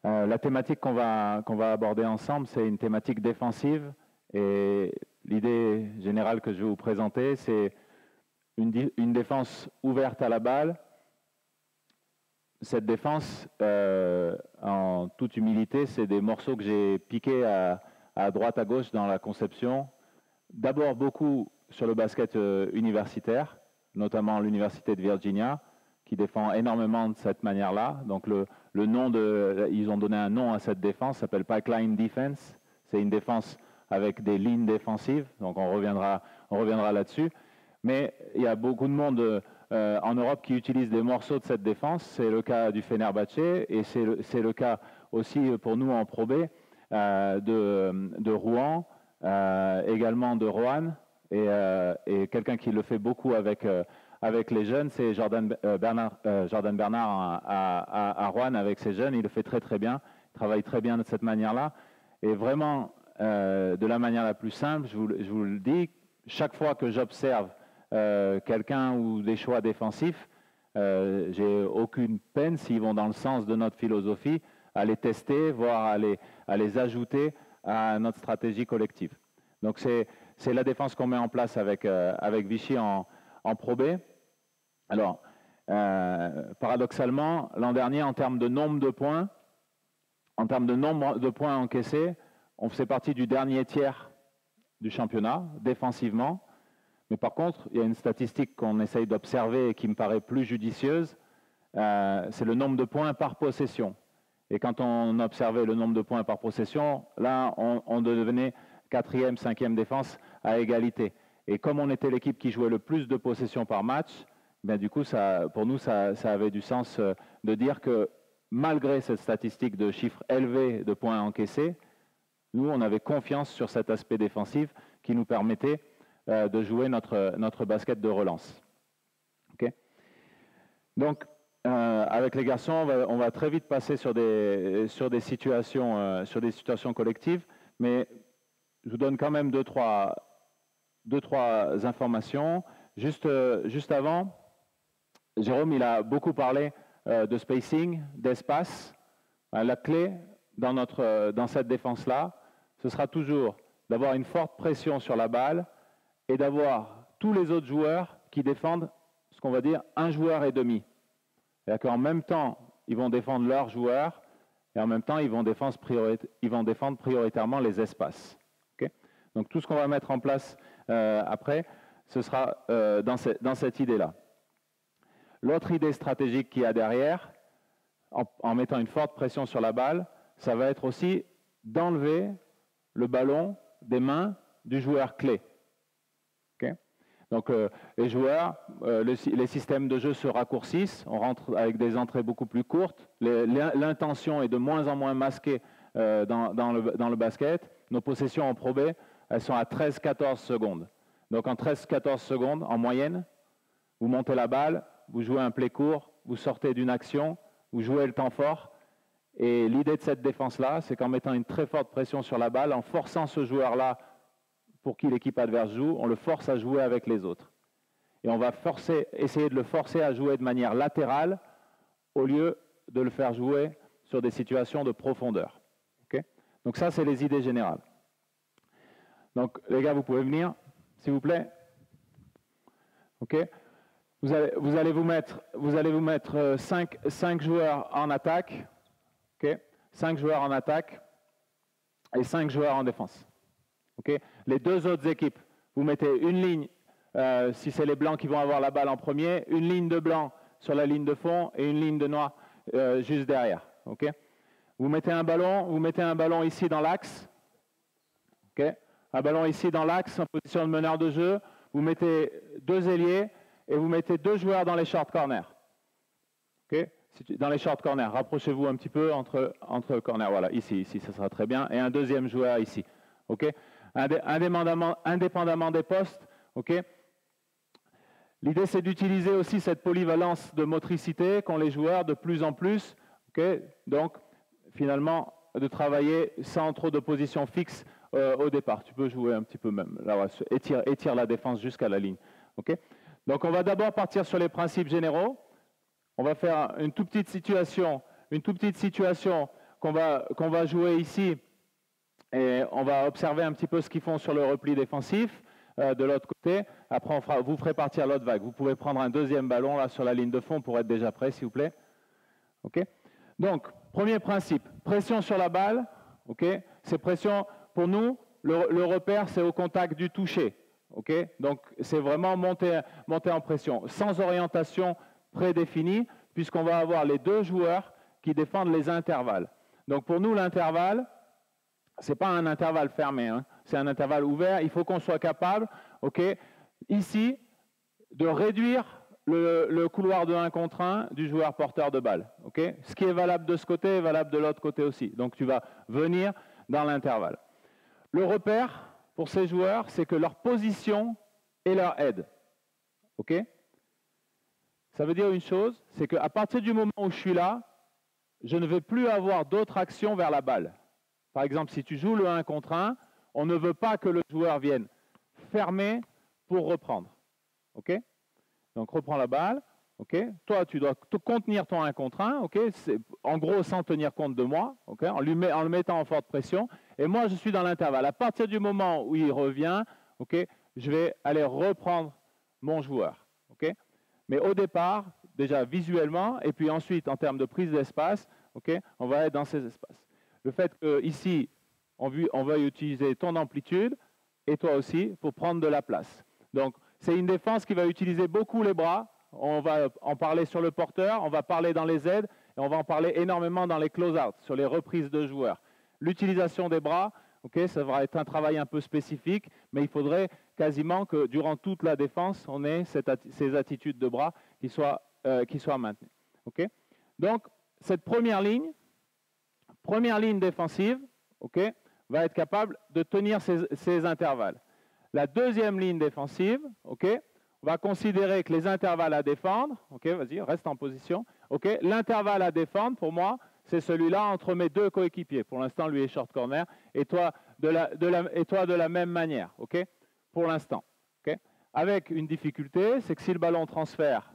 La thématique qu'on va aborder ensemble, c'est une thématique défensive. Et l'idée générale que je vais vous présenter, c'est une défense ouverte à la balle. Cette défense, en toute humilité, c'est des morceaux que j'ai piqués à droite, à gauche dans la conception. D'abord beaucoup sur le basket universitaire, notamment l'Université de Virginia, qui défend énormément de cette manière-là. Donc ils ont donné un nom à cette défense, ça s'appelle Pipeline Defense. C'est une défense avec des lignes défensives, donc on reviendra là-dessus. Mais il y a beaucoup de monde en Europe qui utilise des morceaux de cette défense. C'est le cas du Fenerbahçe et c'est le cas aussi pour nous en Pro B de Rouen, également de Roanne et quelqu'un qui le fait beaucoup avec les jeunes, c'est Jordan Bernard à Roanne avec ses jeunes. Il le fait très très bien, il travaille très bien de cette manière-là. Et vraiment, de la manière la plus simple, je vous le dis, chaque fois que j'observe quelqu'un ou des choix défensifs, j'ai aucune peine, s'ils vont dans le sens de notre philosophie, à les tester, voire à les ajouter à notre stratégie collective. Donc c'est la défense qu'on met en place avec Vichy en Pro B. Alors, paradoxalement, l'an dernier, en termes de nombre de points, encaissés, on faisait partie du dernier tiers du championnat, défensivement. Mais par contre, il y a une statistique qu'on essaye d'observer et qui me paraît plus judicieuse, c'est le nombre de points par possession. Et quand on observait le nombre de points par possession, là, on devenait 4e, 5e défense à égalité. Et comme on était l'équipe qui jouait le plus de possessions par match, ben du coup, pour nous, ça avait du sens de dire que malgré cette statistique de chiffres élevés de points encaissés, nous, on avait confiance sur cet aspect défensif qui nous permettait de jouer notre basket de relance. Okay. Donc, avec les garçons, on va très vite passer sur des situations collectives, mais je vous donne quand même deux, trois informations. Juste avant, Jérôme, il a beaucoup parlé de spacing, d'espace. La clé dans cette défense-là, ce sera toujours d'avoir une forte pression sur la balle et d'avoir tous les autres joueurs qui défendent ce qu'on va dire un joueur et demi. C'est-à-dire qu'en même temps, ils vont défendre leurs joueurs et en même temps, ils vont défendre prioritairement les espaces. Okay. Donc tout ce qu'on va mettre en place après, ce sera dans cette idée-là. L'autre idée stratégique qu'il y a derrière, en mettant une forte pression sur la balle, ça va être aussi d'enlever le ballon des mains du joueur clé. Okay. Donc les joueurs, les systèmes de jeu se raccourcissent, on rentre avec des entrées beaucoup plus courtes, l'intention est de moins en moins masquée dans le basket. Nos possessions en Pro B, elles sont à 13-14 secondes. Donc en 13-14 secondes, en moyenne, vous montez la balle, vous jouez un play court, vous sortez d'une action, vous jouez le temps fort. Et l'idée de cette défense-là, c'est qu'en mettant une très forte pression sur la balle, en forçant ce joueur-là pour qui l'équipe adverse joue, on le force à jouer avec les autres. Et on va essayer de le forcer à jouer de manière latérale au lieu de le faire jouer sur des situations de profondeur. Okay. Donc ça, c'est les idées générales. Donc les gars, vous pouvez venir, s'il vous plaît. Okay. Vous allez vous mettre 5 joueurs en attaque. Okay. 5 joueurs en attaque et 5 joueurs en défense. Okay. Les deux autres équipes, vous mettez une ligne, si c'est les blancs qui vont avoir la balle en premier, une ligne de blanc sur la ligne de fond et une ligne de noir juste derrière. Okay. Vous mettez un ballon ici dans l'axe. Okay. Un ballon ici dans l'axe en position de meneur de jeu. Vous mettez 2 ailiers et vous mettez 2 joueurs dans les short corners. Okay. Dans les short corners, rapprochez-vous un petit peu entre corners. Voilà, ici, ça sera très bien. Et un deuxième joueur ici. Okay. Indépendamment des postes. Okay. L'idée, c'est d'utiliser aussi cette polyvalence de motricité qu'ont les joueurs de plus en plus. Okay. Donc, finalement, de travailler sans trop de position fixe au départ. Tu peux jouer un petit peu même. Là, ouais, étire la défense jusqu'à la ligne. Okay. Donc, on va d'abord partir sur les principes généraux. On va faire une toute petite situation qu'on va jouer ici, et on va observer un petit peu ce qu'ils font sur le repli défensif de l'autre côté. Après, vous ferez partir l'autre vague. Vous pouvez prendre un deuxième ballon là sur la ligne de fond pour être déjà prêt, s'il vous plaît. Okay. Donc, premier principe, pression sur la balle. Okay. Ces pressions, pour nous, le repère, c'est au contact du toucher. Okay. Donc, c'est vraiment monter en pression, sans orientation prédéfinie, puisqu'on va avoir les deux joueurs qui défendent les intervalles. Donc, pour nous, l'intervalle, ce n'est pas un intervalle fermé, hein. C'est un intervalle ouvert. Il faut qu'on soit capable, okay, ici, de réduire le couloir de 1 contre 1 du joueur porteur de balle. Okay. Ce qui est valable de ce côté est valable de l'autre côté aussi. Donc, tu vas venir dans l'intervalle. Le repère pour ces joueurs, c'est que leur position est leur aide. Okay. Ça veut dire une chose, c'est qu'à partir du moment où je suis là, je ne vais plus avoir d'autres actions vers la balle. Par exemple, si tu joues le 1 contre 1, on ne veut pas que le joueur vienne fermer pour reprendre. Okay. Donc, reprends la balle. Okay. Toi, tu dois te contenir ton 1 contre 1. Okay. En gros, sans tenir compte de moi, okay, en le mettant en forte pression. Et moi, je suis dans l'intervalle. À partir du moment où il revient, okay, je vais aller reprendre mon joueur. Okay. Mais au départ, déjà visuellement, et puis ensuite en termes de prise d'espace, okay, on va être dans ces espaces. Le fait qu'ici, on va utiliser ton amplitude et toi aussi pour prendre de la place. Donc, c'est une défense qui va utiliser beaucoup les bras. On va en parler sur le porteur, on va parler dans les aides et on va en parler énormément dans les close-out, sur les reprises de joueurs. L'utilisation des bras, okay, ça va être un travail un peu spécifique, mais il faudrait quasiment que durant toute la défense, on ait ces attitudes de bras qui soient maintenues. Okay. Donc, cette première ligne défensive, okay, va être capable de tenir ces intervalles. La deuxième ligne défensive, okay, on va considérer que les intervalles à défendre, okay, vas-y, reste en position. Okay, l'intervalle à défendre, pour moi, c'est celui-là entre mes deux coéquipiers. Pour l'instant, lui est short corner, et toi de la même manière, okay, pour l'instant. Okay. Avec une difficulté, c'est que si le ballon transfère,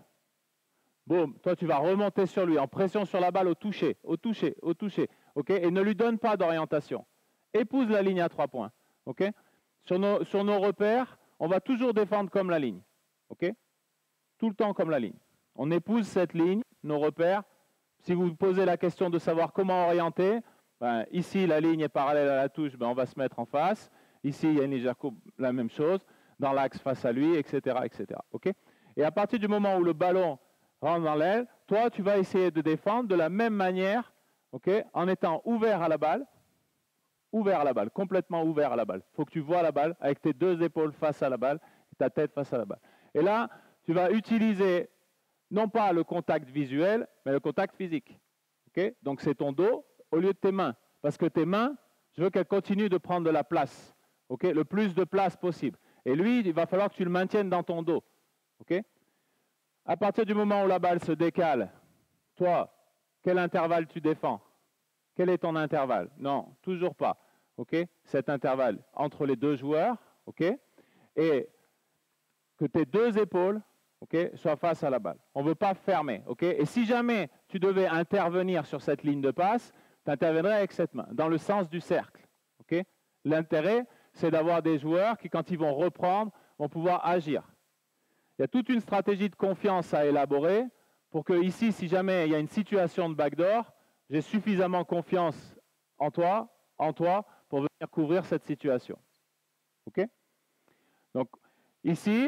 boum, toi tu vas remonter sur lui en pression sur la balle au toucher, okay, et ne lui donne pas d'orientation. Épouse la ligne à 3 points. Okay. Sur nos repères, on va toujours défendre comme la ligne. Okay. Tout le temps comme la ligne. On épouse cette ligne, nos repères. Si vous posez la question de savoir comment orienter, ben, ici la ligne est parallèle à la touche, ben, on va se mettre en face. Ici, il y a Nigerko, la même chose, dans l'axe face à lui, etc. etc. Okay. Et à partir du moment où le ballon rentre dans l'aile, toi, tu vas essayer de défendre de la même manière, okay, en étant ouvert à la balle, complètement ouvert à la balle. Il faut que tu vois la balle avec tes deux épaules face à la balle, ta tête face à la balle. Et là, tu vas utiliser non pas le contact visuel, mais le contact physique. Okay. Donc, c'est ton dos au lieu de tes mains. Parce que tes mains, je veux qu'elles continuent de prendre de la place. Okay. Le plus de place possible. Et lui, il va falloir que tu le maintiennes dans ton dos. Okay. À partir du moment où la balle se décale, toi, quel intervalle tu défends? Quel est ton intervalle? Non, toujours pas. Okay. Cet intervalle entre les deux joueurs, okay, et que tes deux épaules, okay, soient face à la balle. On ne veut pas fermer. Okay. Et si jamais tu devais intervenir sur cette ligne de passe, tu interviendrais avec cette main, dans le sens du cercle. Okay. L'intérêt, c'est d'avoir des joueurs qui, quand ils vont reprendre, vont pouvoir agir. Il y a toute une stratégie de confiance à élaborer pour que ici, si jamais il y a une situation de backdoor, j'ai suffisamment confiance en toi, pour venir couvrir cette situation. Okay. Donc, ici,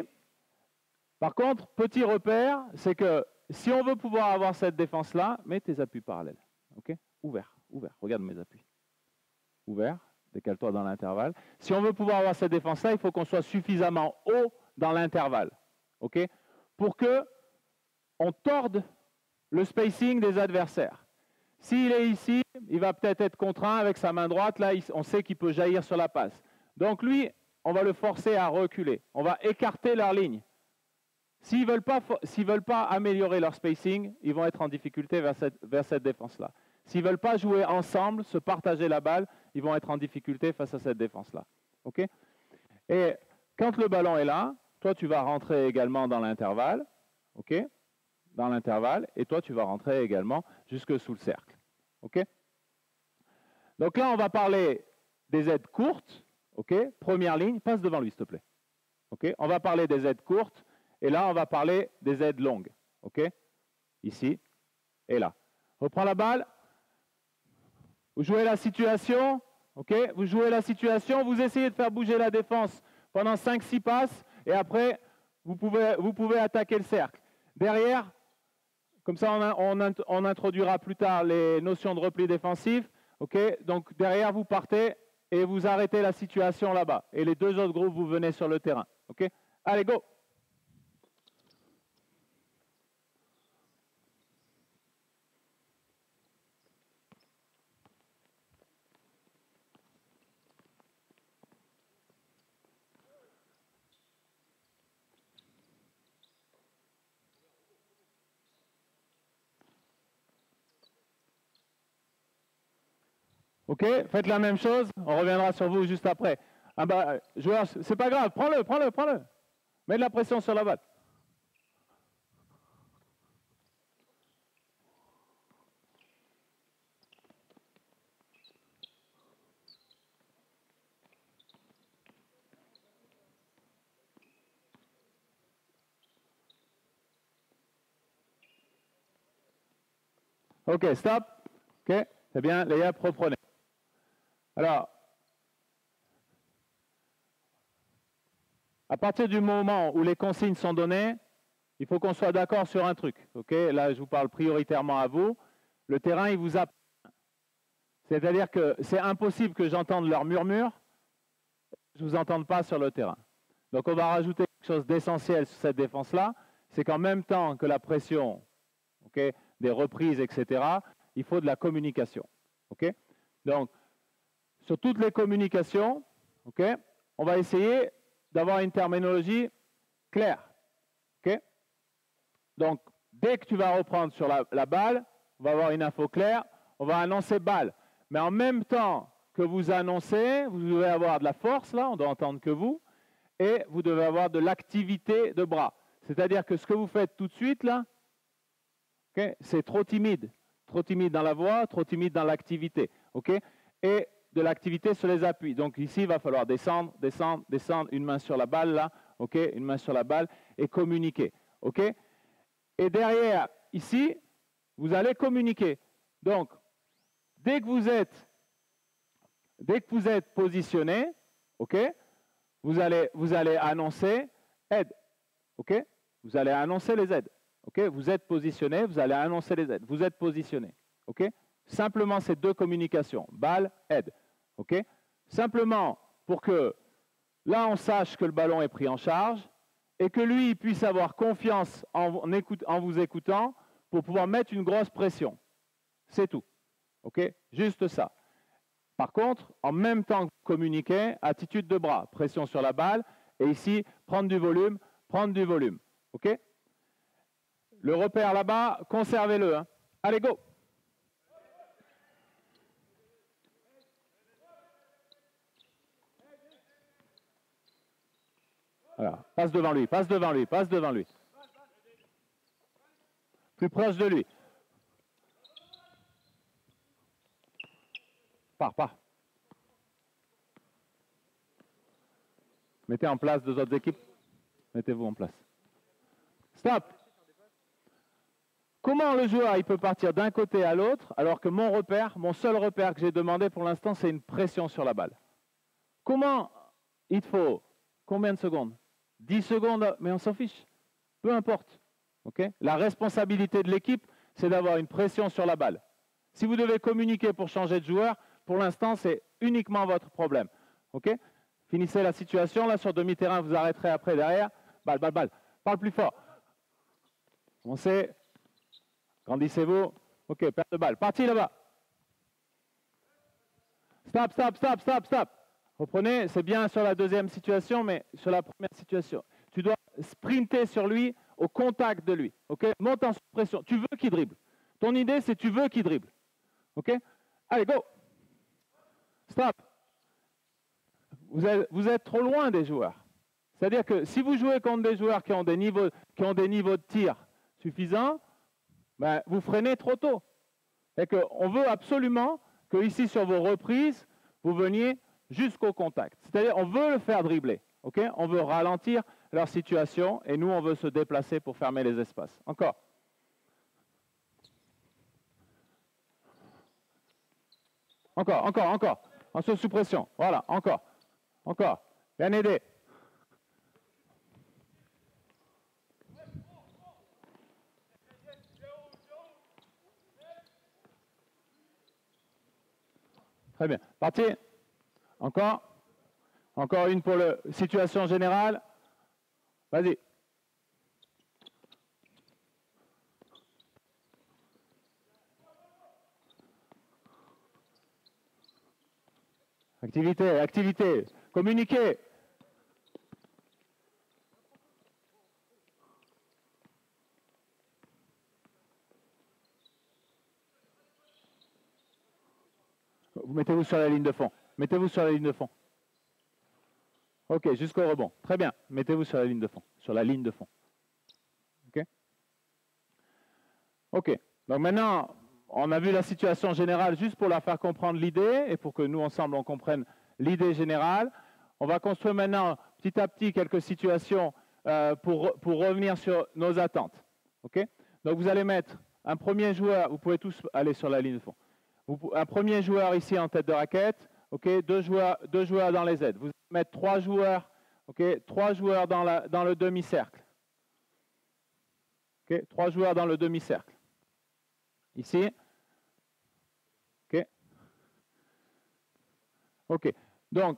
par contre, petit repère, c'est que si on veut pouvoir avoir cette défense-là, mets tes appuis parallèles. Okay. Ouvert. Regarde mes appuis. Ouvert, décale-toi dans l'intervalle. Si on veut pouvoir avoir cette défense-là, il faut qu'on soit suffisamment haut dans l'intervalle. Okay. Pour qu'on torde le spacing des adversaires. S'il est ici, il va peut-être être contraint avec sa main droite. Là, on sait qu'il peut jaillir sur la passe. Donc lui, on va le forcer à reculer. On va écarter leur ligne. S'ils ne veulent pas améliorer leur spacing, ils vont être en difficulté vers cette défense-là. S'ils ne veulent pas jouer ensemble, se partager la balle, ils vont être en difficulté face à cette défense-là. Okay. Et quand le ballon est là, toi, tu vas rentrer également dans l'intervalle. Okay. Dans l'intervalle, et toi, tu vas rentrer également jusque sous le cercle. OK. Donc là, on va parler des aides courtes. OK? Première ligne, passe devant lui, s'il te plaît. OK? On va parler des aides courtes. Et là, on va parler des aides longues. OK? Ici et là. Reprends la balle. Vous jouez la situation. OK? Vous jouez la situation. Vous essayez de faire bouger la défense pendant 5-6 passes. Et après, vous pouvez attaquer le cercle. Derrière, comme ça, on introduira plus tard les notions de repli défensif. OK? Donc, derrière, vous partez et vous arrêtez la situation là-bas. Et les deux autres groupes, vous venez sur le terrain. OK? Allez, go! OK, faites la même chose, on reviendra sur vous juste après. Ah bah, joueur, c'est pas grave, prends-le. Mets de la pression sur la balle. OK, stop. OK, c'est bien, les gars, reprenez. Alors, à partir du moment où les consignes sont données, il faut qu'on soit d'accord sur un truc. OK, là, je vous parle prioritairement à vous. Le terrain, il vous appartient. C'est-à-dire que c'est impossible que j'entende leur murmure, je ne vous entende pas sur le terrain. Donc, on va rajouter quelque chose d'essentiel sur cette défense-là, c'est qu'en même temps que la pression, OK, des reprises, etc., il faut de la communication. OK? Donc, sur toutes les communications, OK, on va essayer d'avoir une terminologie claire. OK? Donc, dès que tu vas reprendre sur la balle, on va avoir une info claire, on va annoncer balle. Mais en même temps que vous annoncez, vous devez avoir de la force, là, on doit entendre que vous, et vous devez avoir de l'activité de bras. C'est-à-dire que ce que vous faites tout de suite, là, okay, c'est trop timide dans la voix, trop timide dans l'activité. Okay, et de l'activité sur les appuis. Donc ici, il va falloir descendre, une main sur la balle, là, okay, une main sur la balle, et communiquer. Okay, et derrière, ici, vous allez communiquer. Donc, dès que vous êtes positionné, okay, vous allez annoncer aide. Okay, vous allez annoncer les aides. Okay, vous êtes positionné, vous allez annoncer les aides. Vous êtes positionné. Okay, simplement ces deux communications, balle, aide. Okay, simplement pour que là, on sache que le ballon est pris en charge et que lui puisse avoir confiance en vous écoutant pour pouvoir mettre une grosse pression. C'est tout. Okay, juste ça. Par contre, en même temps que vous communiquez, attitude de bras, pression sur la balle, et ici, prendre du volume. OK? Le repère là-bas, conservez-le. Hein. Allez, go! Voilà. Passe devant lui. Plus proche de lui. Pars. Mettez en place deux autres équipes. Mettez-vous en place. Stop. Comment le joueur il peut partir d'un côté à l'autre alors que mon seul repère que j'ai demandé pour l'instant, c'est une pression sur la balle. Comment il faut combien de secondes? 10 secondes, mais on s'en fiche. Peu importe. Okay, la responsabilité de l'équipe, c'est d'avoir une pression sur la balle. Si vous devez communiquer pour changer de joueur, pour l'instant, c'est uniquement votre problème. Okay, finissez la situation. Là, sur demi-terrain, vous arrêterez après derrière. Balle. Parle plus fort. Commencez. Grandissez-vous. OK, perte de balle. Parti là-bas. Stop. Reprenez, c'est bien sur la deuxième situation, mais sur la première situation. Tu dois sprinter sur lui, au contact de lui. OK, monte en pression. Tu veux qu'il dribble. Ton idée, c'est tu veux qu'il dribble. OK, allez, go. Stop. Vous êtes trop loin des joueurs. C'est-à-dire que si vous jouez contre des joueurs qui ont des niveaux de tir suffisants, ben, vous freinez trop tôt. On veut absolument que ici, sur vos reprises, vous veniez jusqu'au contact. C'est-à-dire, on veut le faire dribbler. Okay? On veut ralentir leur situation et nous, on veut se déplacer pour fermer les espaces. Encore. Encore, encore, encore. En sous pression. Voilà, encore. Encore. Bien aidé. Très bien. Parti. Encore. Encore une pour la situation générale. Vas-y. Activité, activité. Communiquez. Mettez-vous sur la ligne de fond. Mettez-vous sur la ligne de fond. Ok, jusqu'au rebond. Très bien. Mettez-vous sur la ligne de fond. Sur la ligne de fond. Ok. Ok. Donc maintenant, on a vu la situation générale juste pour la faire comprendre l'idée et pour que nous, ensemble, on comprenne l'idée générale. On va construire maintenant, petit à petit, quelques situations pour revenir sur nos attentes. Ok. Donc vous allez mettre un premier joueur, vous pouvez tous aller sur la ligne de fond. Un premier joueur ici en tête de raquette, okay, deux joueurs dans les aides. Vous allez mettre 3 joueurs, okay, 3 joueurs dans le demi-cercle. Okay, 3 joueurs dans le demi-cercle. Ici. OK. OK. Donc,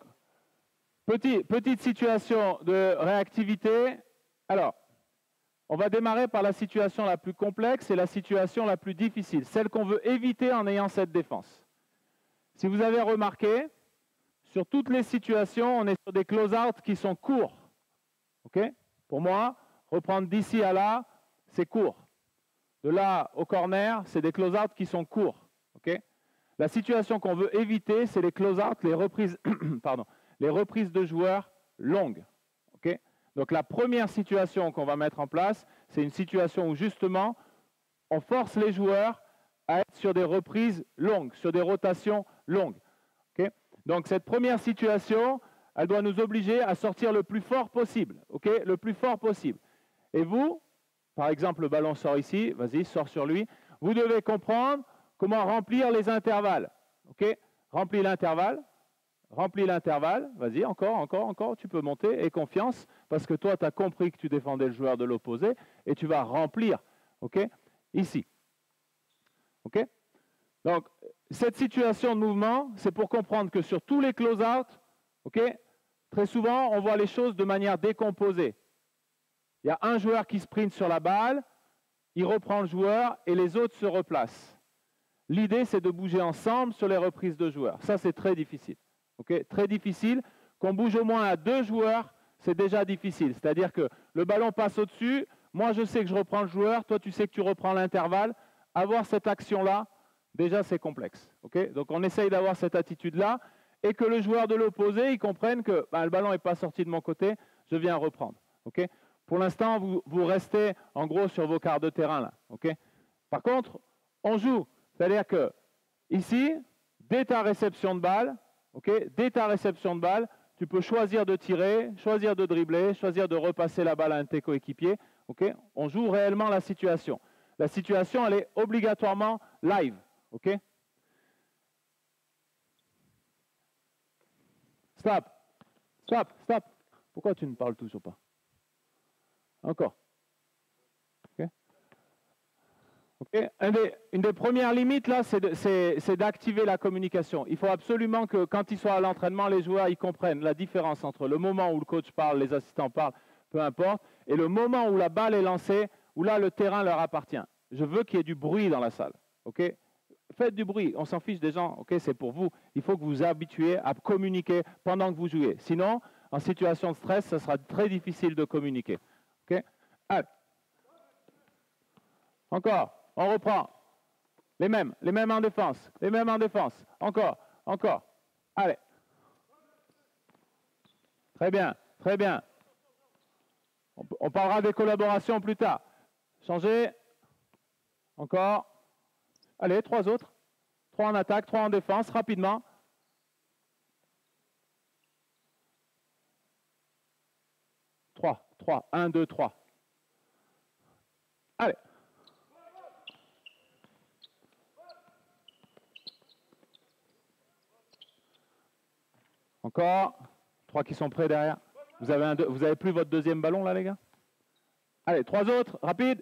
petite situation de réactivité. Alors, on va démarrer par la situation la plus complexe et la situation la plus difficile, celle qu'on veut éviter en ayant cette défense. Si vous avez remarqué, sur toutes les situations, on est sur des close-out qui sont courts. Okay? Pour moi, reprendre d'ici à là, c'est court. De là au corner, c'est des close-out qui sont courts. Okay? La situation qu'on veut éviter, c'est les close-out, les reprises, pardon, les reprises de joueurs longues. Okay? Donc la première situation qu'on va mettre en place, c'est une situation où justement, on force les joueurs à être sur des reprises longues, sur des rotations longues. Okay? Donc cette première situation, elle doit nous obliger à sortir le plus fort possible. Okay? Le plus fort possible. Et vous, par exemple, le ballon sort ici, vas-y, sors sur lui. Vous devez comprendre comment remplir les intervalles. Okay? Remplis l'intervalle. Remplis l'intervalle, vas-y, encore, tu peux monter, et confiance, parce que toi, tu as compris que tu défendais le joueur de l'opposé, et tu vas remplir, ok, ici. Ok. Donc, cette situation de mouvement, c'est pour comprendre que sur tous les close-out, ok, très souvent, on voit les choses de manière décomposée. Il y a un joueur qui sprint sur la balle, il reprend le joueur, et les autres se replacent. L'idée, c'est de bouger ensemble sur les reprises de joueurs. Ça, c'est très difficile. Okay, très difficile. Qu'on bouge au moins à 2 joueurs, c'est déjà difficile. C'est-à-dire que le ballon passe au-dessus, moi je sais que je reprends le joueur, toi tu sais que tu reprends l'intervalle. Avoir cette action-là, déjà c'est complexe. Okay, donc on essaye d'avoir cette attitude-là et que le joueur de l'opposé, il comprenne que le ballon n'est pas sorti de mon côté, je viens reprendre. Okay. Pour l'instant, vous restez en gros sur vos quarts de terrain là. Okay. Par contre, on joue. C'est-à-dire que ici, dès ta réception de balle, okay, dès ta réception de balle, tu peux choisir de tirer, choisir de dribbler, choisir de repasser la balle à un de tes coéquipiers. Okay. On joue réellement la situation. La situation, elle est obligatoirement live. Okay. Stop. Stop. Stop. Pourquoi tu ne parles toujours pas? Encore. Okay. Okay. Une des premières limites, là, c'est d'activer la communication. Il faut absolument que, quand ils soient à l'entraînement, les joueurs ils comprennent la différence entre le moment où le coach parle, les assistants parlent, peu importe, et le moment où la balle est lancée, où là, le terrain leur appartient. Je veux qu'il y ait du bruit dans la salle. Okay. Faites du bruit, on s'en fiche des gens, okay, c'est pour vous. Il faut que vous vous habituiez à communiquer pendant que vous jouez. Sinon, en situation de stress, ça sera très difficile de communiquer. Okay. Allez. Encore. On reprend. Les mêmes en défense. Les mêmes en défense. Encore. Allez. Très bien. On parlera des collaborations plus tard. Changez. Encore. Allez, 3 autres. 3 en attaque, 3 en défense, rapidement. Trois. 1, 2, 3. Allez. Encore. 3 qui sont prêts derrière. Vous avez plus votre deuxième ballon là, les gars? Allez, 3 autres, rapide.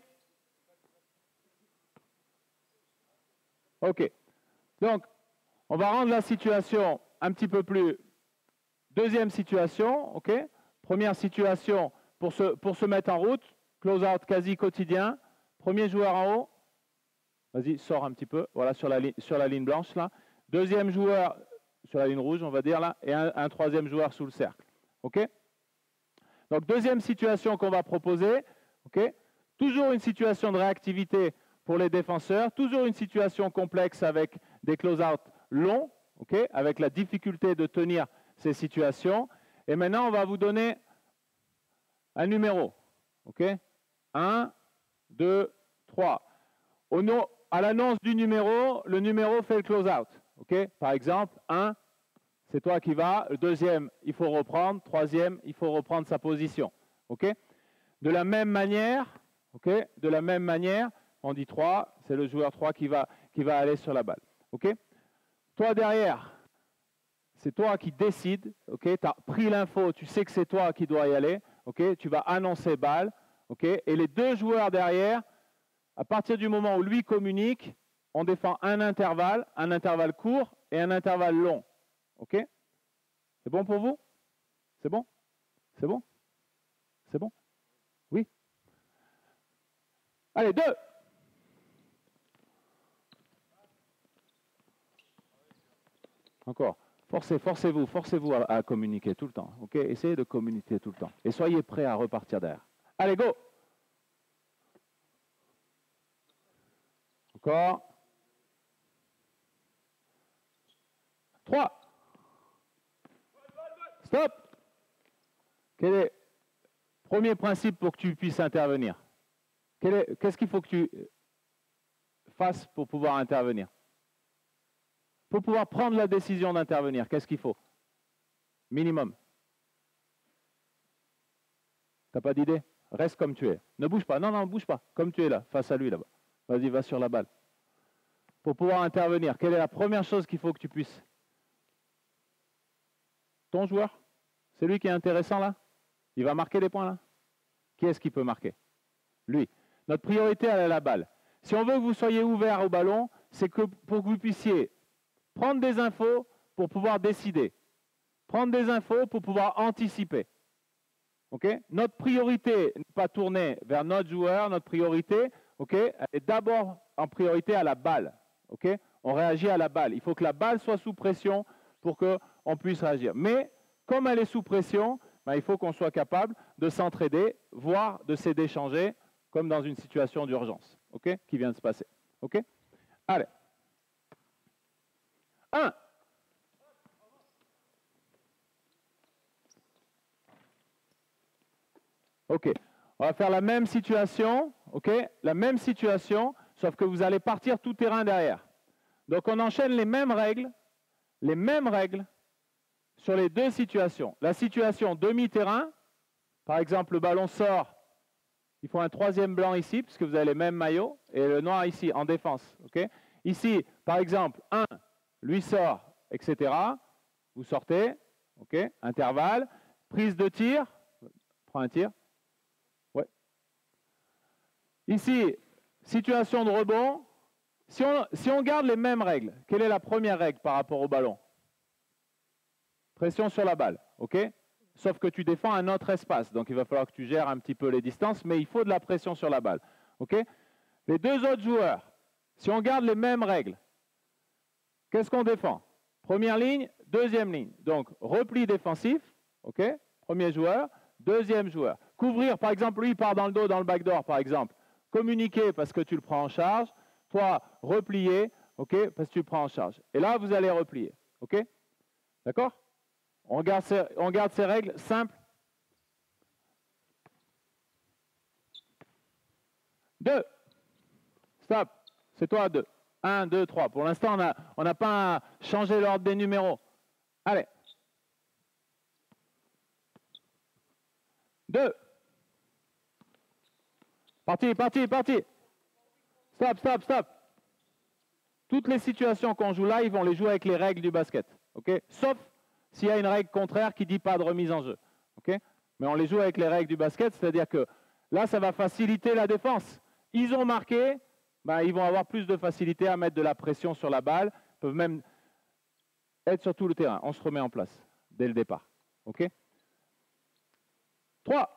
OK. Donc, on va rendre la situation un petit peu plus... Deuxième situation, OK. Première situation, pour se mettre en route, close-out quasi quotidien. Premier joueur en haut. Vas-y, sors un petit peu. Voilà, sur la ligne blanche, là. Deuxième joueur sur la ligne rouge, on va dire, là. Et un troisième joueur sous le cercle. OK. Donc, deuxième situation qu'on va proposer. OK. Toujours une situation de réactivité pour les défenseurs. Toujours une situation complexe avec des close-out longs. OK. Avec la difficulté de tenir ces situations. Et maintenant, on va vous donner un numéro. OK. 1, 2, 3. À l'annonce du numéro, le numéro fait le close-out. OK. Par exemple, 1, c'est toi qui vas. Le deuxième, il faut reprendre. Troisième, il faut reprendre sa position. OK. De la même manière, OK. De la même manière, on dit 3, c'est le joueur 3 qui va aller sur la balle. OK. Toi derrière, c'est toi qui décides. OK. Tu as pris l'info, tu sais que c'est toi qui dois y aller. OK. Tu vas annoncer balle. OK. Et les deux joueurs derrière, à partir du moment où lui communique, on défend un intervalle court et un intervalle long. OK. C'est bon pour vous? C'est bon? C'est bon? C'est bon? Oui? Allez, 2. Encore. Forcez-vous à communiquer tout le temps. OK. Essayez de communiquer tout le temps. Et soyez prêts à repartir derrière. Allez, go! Encore. 3. Stop. Quel est le premier principe pour que tu puisses intervenir? Qu'est-ce qu'il faut que tu fasses pour pouvoir intervenir? Pour pouvoir prendre la décision d'intervenir, qu'est-ce qu'il faut? Minimum. Tu n'as pas d'idée? Reste comme tu es. Ne bouge pas. Non, non, bouge pas. Comme tu es là, face à lui là-bas. Vas-y, va sur la balle. Pour pouvoir intervenir, quelle est la première chose qu'il faut que tu puisses? Ton joueur? C'est lui qui est intéressant là? Il va marquer des points là? Qui est-ce qui peut marquer? Lui. Notre priorité, elle est la balle. Si on veut que vous soyez ouvert au ballon, c'est que pour que vous puissiez prendre des infos pour pouvoir décider. Prendre des infos pour pouvoir anticiper. Okay? Notre priorité n'est pas tournée vers notre joueur, notre priorité, okay, est d'abord en priorité à la balle. Okay? On réagit à la balle. Il faut que la balle soit sous pression pour qu'on puisse réagir. Mais comme elle est sous pression, ben, il faut qu'on soit capable de s'entraider, voire de s'échanger, comme dans une situation d'urgence, okay, qui vient de se passer. Okay? Allez. 1. OK. On va faire la même situation, OK? La même situation, sauf que vous allez partir tout terrain derrière. Donc on enchaîne les mêmes règles sur les deux situations. La situation demi-terrain, par exemple le ballon sort, il faut un troisième blanc ici, puisque vous avez les mêmes maillots, et le noir ici, en défense. Okay? Ici, par exemple, 1, lui sort, etc. Vous sortez, okay? Intervalle, prise de tir, prends un tir. Ouais. Ici, situation de rebond. Si on garde les mêmes règles, quelle est la première règle par rapport au ballon? Pression sur la balle, ok? Sauf que tu défends un autre espace, donc il va falloir que tu gères un petit peu les distances, mais il faut de la pression sur la balle, ok? Les deux autres joueurs, si on garde les mêmes règles, qu'est-ce qu'on défend? Première ligne, deuxième ligne. Donc, repli défensif, ok? Premier joueur, deuxième joueur. Couvrir, par exemple, lui, il part dans le dos, dans le backdoor, par exemple. Communiquer parce que tu le prends en charge. Toi, replier, ok? Parce que tu le prends en charge. Et là, vous allez replier, ok? D'accord? On garde ces règles simples. 2. Stop. C'est toi à 2. 1, 2, 3. Pour l'instant, on n'a pas changé l'ordre des numéros. Allez. 2. Parti, parti, parti. Stop, stop, stop. Toutes les situations qu'on joue là, ils vont les jouer avec les règles du basket. Okay? Sauf s'il y a une règle contraire qui ne dit pas de remise en jeu. Okay? Mais on les joue avec les règles du basket, c'est-à-dire que là, ça va faciliter la défense. Ils ont marqué, ben, ils vont avoir plus de facilité à mettre de la pression sur la balle, ils peuvent même être sur tout le terrain. On se remet en place dès le départ. Okay? 3.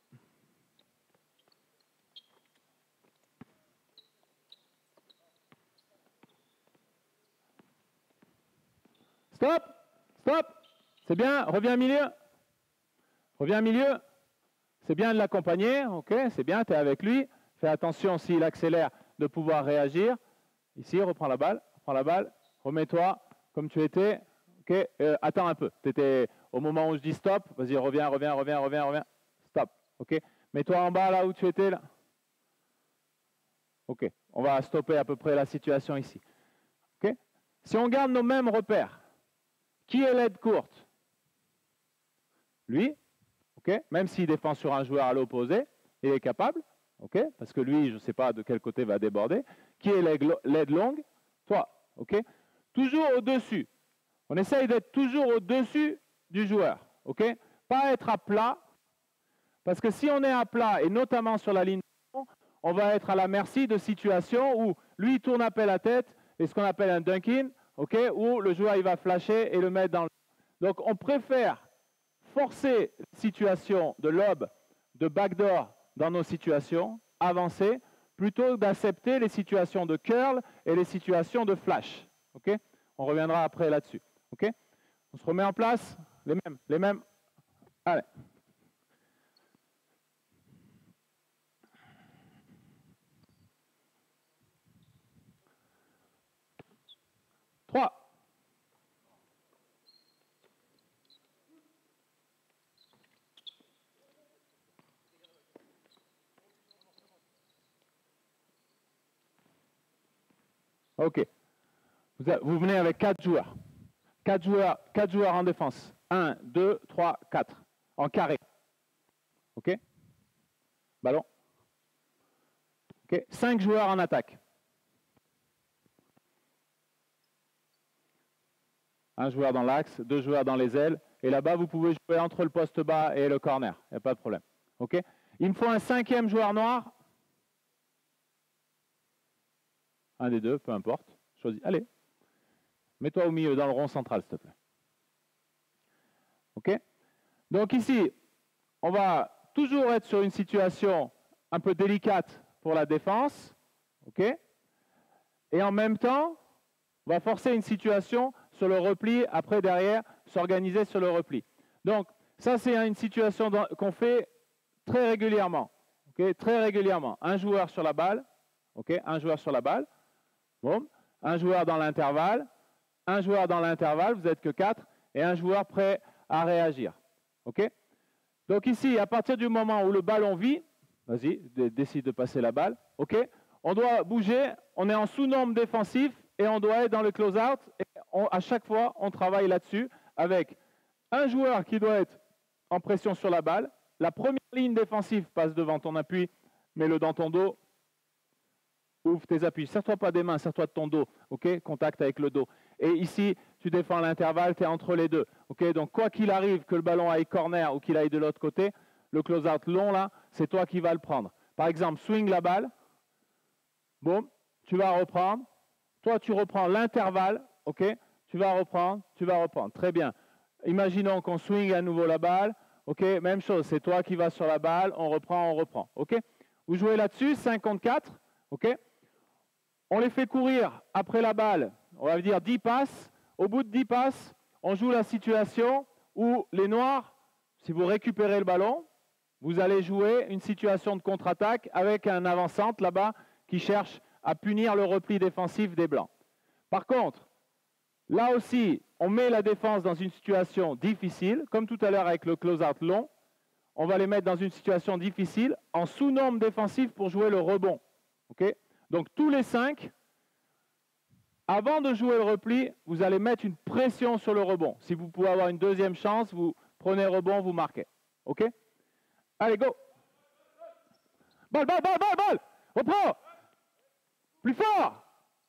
Stop, stop, c'est bien, reviens au milieu. Reviens au milieu. C'est bien de l'accompagner, ok, c'est bien, tu es avec lui. Fais attention s'il accélère de pouvoir réagir. Ici, reprends la balle, remets-toi comme tu étais. Ok, attends un peu. Tu étais au moment où je dis stop, vas-y, reviens. Stop, ok. Mets-toi en bas là où tu étais là. Ok, on va stopper à peu près la situation ici. Ok. Si on garde nos mêmes repères, qui est l'aide courte? Lui, okay? Même s'il défend sur un joueur à l'opposé, il est capable, okay? Parce que lui, je ne sais pas de quel côté va déborder. Qui est l'aide longue? Toi. Okay? Toujours au-dessus. On essaye d'être toujours au-dessus du joueur. Okay? Pas être à plat, parce que si on est à plat, et notamment sur la ligne, on va être à la merci de situations où lui tourne à la tête, et ce qu'on appelle un dunk-in, okay? Où le joueur il va flasher et le mettre dans le... Donc on préfère forcer les situations de lob, de backdoor dans nos situations avancées, plutôt que d'accepter les situations de curl et les situations de flash. Okay? On reviendra après là-dessus. Okay? On se remet en place, les mêmes. Allez. Trois. OK. Vous venez avec 4 joueurs. 4 joueurs en défense. 1, 2, 3, 4. En carré. OK? Ballon. OK. 5 joueurs en attaque. Un joueur dans l'axe, 2 joueurs dans les ailes. Et là-bas, vous pouvez jouer entre le poste bas et le corner. Il n'y a pas de problème. OK? Il me faut un 5e joueur noir. Un des deux, peu importe. Choisis. Allez. Mets-toi au milieu, dans le rond central, s'il te plaît. OK? Donc ici, on va toujours être sur une situation un peu délicate pour la défense. OK? Et en même temps, on va forcer une situation sur le repli, après derrière, s'organiser sur le repli. Donc, ça c'est une situation qu'on fait très régulièrement. Okay? Très régulièrement. Un joueur sur la balle. Okay? Un joueur sur la balle. Bon. Un joueur dans l'intervalle. Un joueur dans l'intervalle, vous n'êtes que 4. Et un joueur prêt à réagir. Okay? Donc ici, à partir du moment où le ballon vit, vas-y, décide de passer la balle. Okay? On doit bouger, on est en sous-nombre défensif et on doit être dans le close-out. À chaque fois, on travaille là-dessus avec un joueur qui doit être en pression sur la balle. La première ligne défensive passe devant ton appui, mets-le dans ton dos. Ouvre tes appuis. Serre-toi pas des mains, serre-toi de ton dos. Okay? Contact avec le dos. Et ici, tu défends l'intervalle, tu es entre les deux. Okay? Donc, quoi qu'il arrive, que le ballon aille corner ou qu'il aille de l'autre côté, le close-out long, là, c'est toi qui vas le prendre. Par exemple, swing la balle. Bon, tu vas reprendre. Toi, tu reprends l'intervalle. OK? Tu vas reprendre. Très bien. Imaginons qu'on swing à nouveau la balle. OK? Même chose, c'est toi qui vas sur la balle. On reprend. OK? Vous jouez là-dessus, 5 contre 4. OK? On les fait courir après la balle. On va dire 10 passes. Au bout de 10 passes, on joue la situation où les noirs, si vous récupérez le ballon, vous allez jouer une situation de contre-attaque avec un avant-centre là-bas qui cherche à punir le repli défensif des blancs. Par contre, là aussi, on met la défense dans une situation difficile, comme tout à l'heure avec le close-out long. On va les mettre dans une situation difficile en sous-nombre défensif pour jouer le rebond. Okay? Donc tous les 5, Avant de jouer le repli, vous allez mettre une pression sur le rebond. Si vous pouvez avoir une deuxième chance, vous prenez le rebond, vous marquez. OK? Allez, go! Balle, balle, balle, balle, balle! Reprends! Plus fort!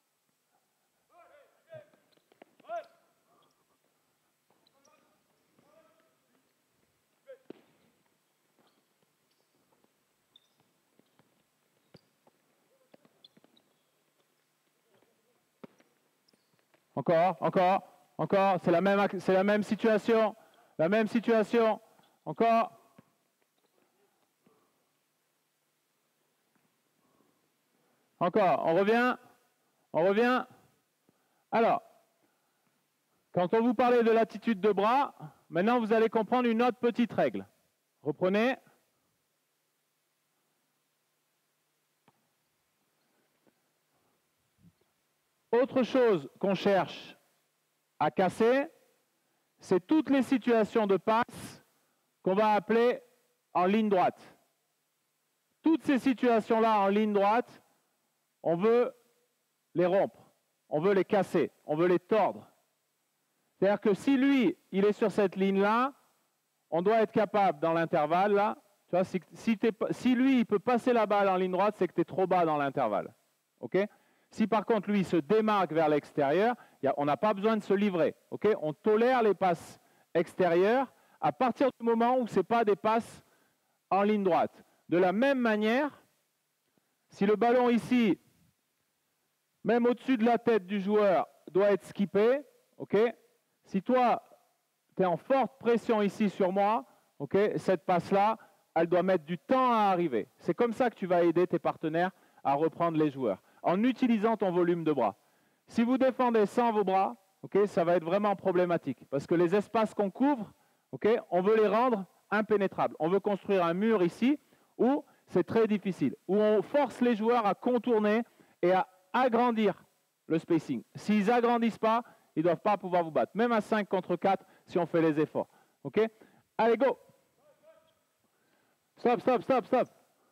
Encore, encore, encore. C'est la même situation. La même situation. Encore. Encore. On revient. On revient. Alors, quand on vous parlait de l'attitude de bras, maintenant vous allez comprendre une autre petite règle. Reprenez. Autre chose qu'on cherche à casser, c'est toutes les situations de passe qu'on va appeler en ligne droite. Toutes ces situations-là en ligne droite, on veut les rompre, on veut les casser, on veut les tordre. C'est-à-dire que si lui, il est sur cette ligne-là, on doit être capable dans l'intervalle, là, tu vois, si lui, il peut passer la balle en ligne droite, c'est que tu es trop bas dans l'intervalle. OK ? Si par contre, lui, il se démarque vers l'extérieur, on n'a pas besoin de se livrer. Okay, on tolère les passes extérieures à partir du moment où ce n'est pas des passes en ligne droite. De la même manière, si le ballon ici, même au-dessus de la tête du joueur, doit être skippé, okay, si toi, tu es en forte pression ici sur moi, okay, cette passe-là, elle doit mettre du temps à arriver. C'est comme ça que tu vas aider tes partenaires à reprendre les joueurs, en utilisant ton volume de bras. Si vous défendez sans vos bras, okay, ça va être vraiment problématique, parce que les espaces qu'on couvre, okay, on veut les rendre impénétrables. On veut construire un mur ici, où c'est très difficile, où on force les joueurs à contourner et à agrandir le spacing. S'ils n'agrandissent pas, ils ne doivent pas pouvoir vous battre, même à 5 contre 4, si on fait les efforts. Okay, allez, go! Stop, stop, stop, stop!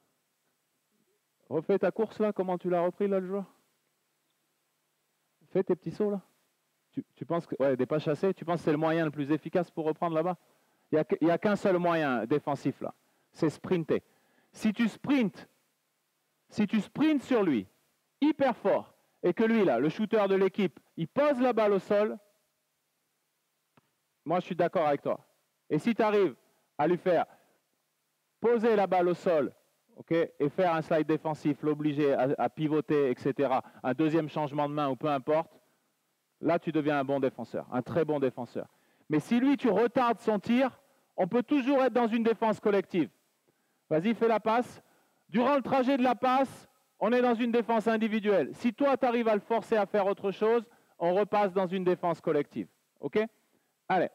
Refais ta course là, comment tu l'as repris là le joueur? Fais tes petits sauts là. Tu penses que, ouais, des pas chassés, tu penses que c'est le moyen le plus efficace pour reprendre là-bas? Il n'y a qu'un seul moyen défensif là, c'est sprinter. Si tu sprintes sur lui, hyper fort, et que lui là, le shooter de l'équipe, il pose la balle au sol, moi je suis d'accord avec toi. Et si tu arrives à lui faire poser la balle au sol, okay, et faire un slide défensif, l'obliger à pivoter, etc., un deuxième changement de main ou peu importe, là tu deviens un bon défenseur, un très bon défenseur. Mais si lui tu retardes son tir, on peut toujours être dans une défense collective. Vas-y, fais la passe. Durant le trajet de la passe, on est dans une défense individuelle. Si toi tu arrives à le forcer à faire autre chose, on repasse dans une défense collective. OK? Allez.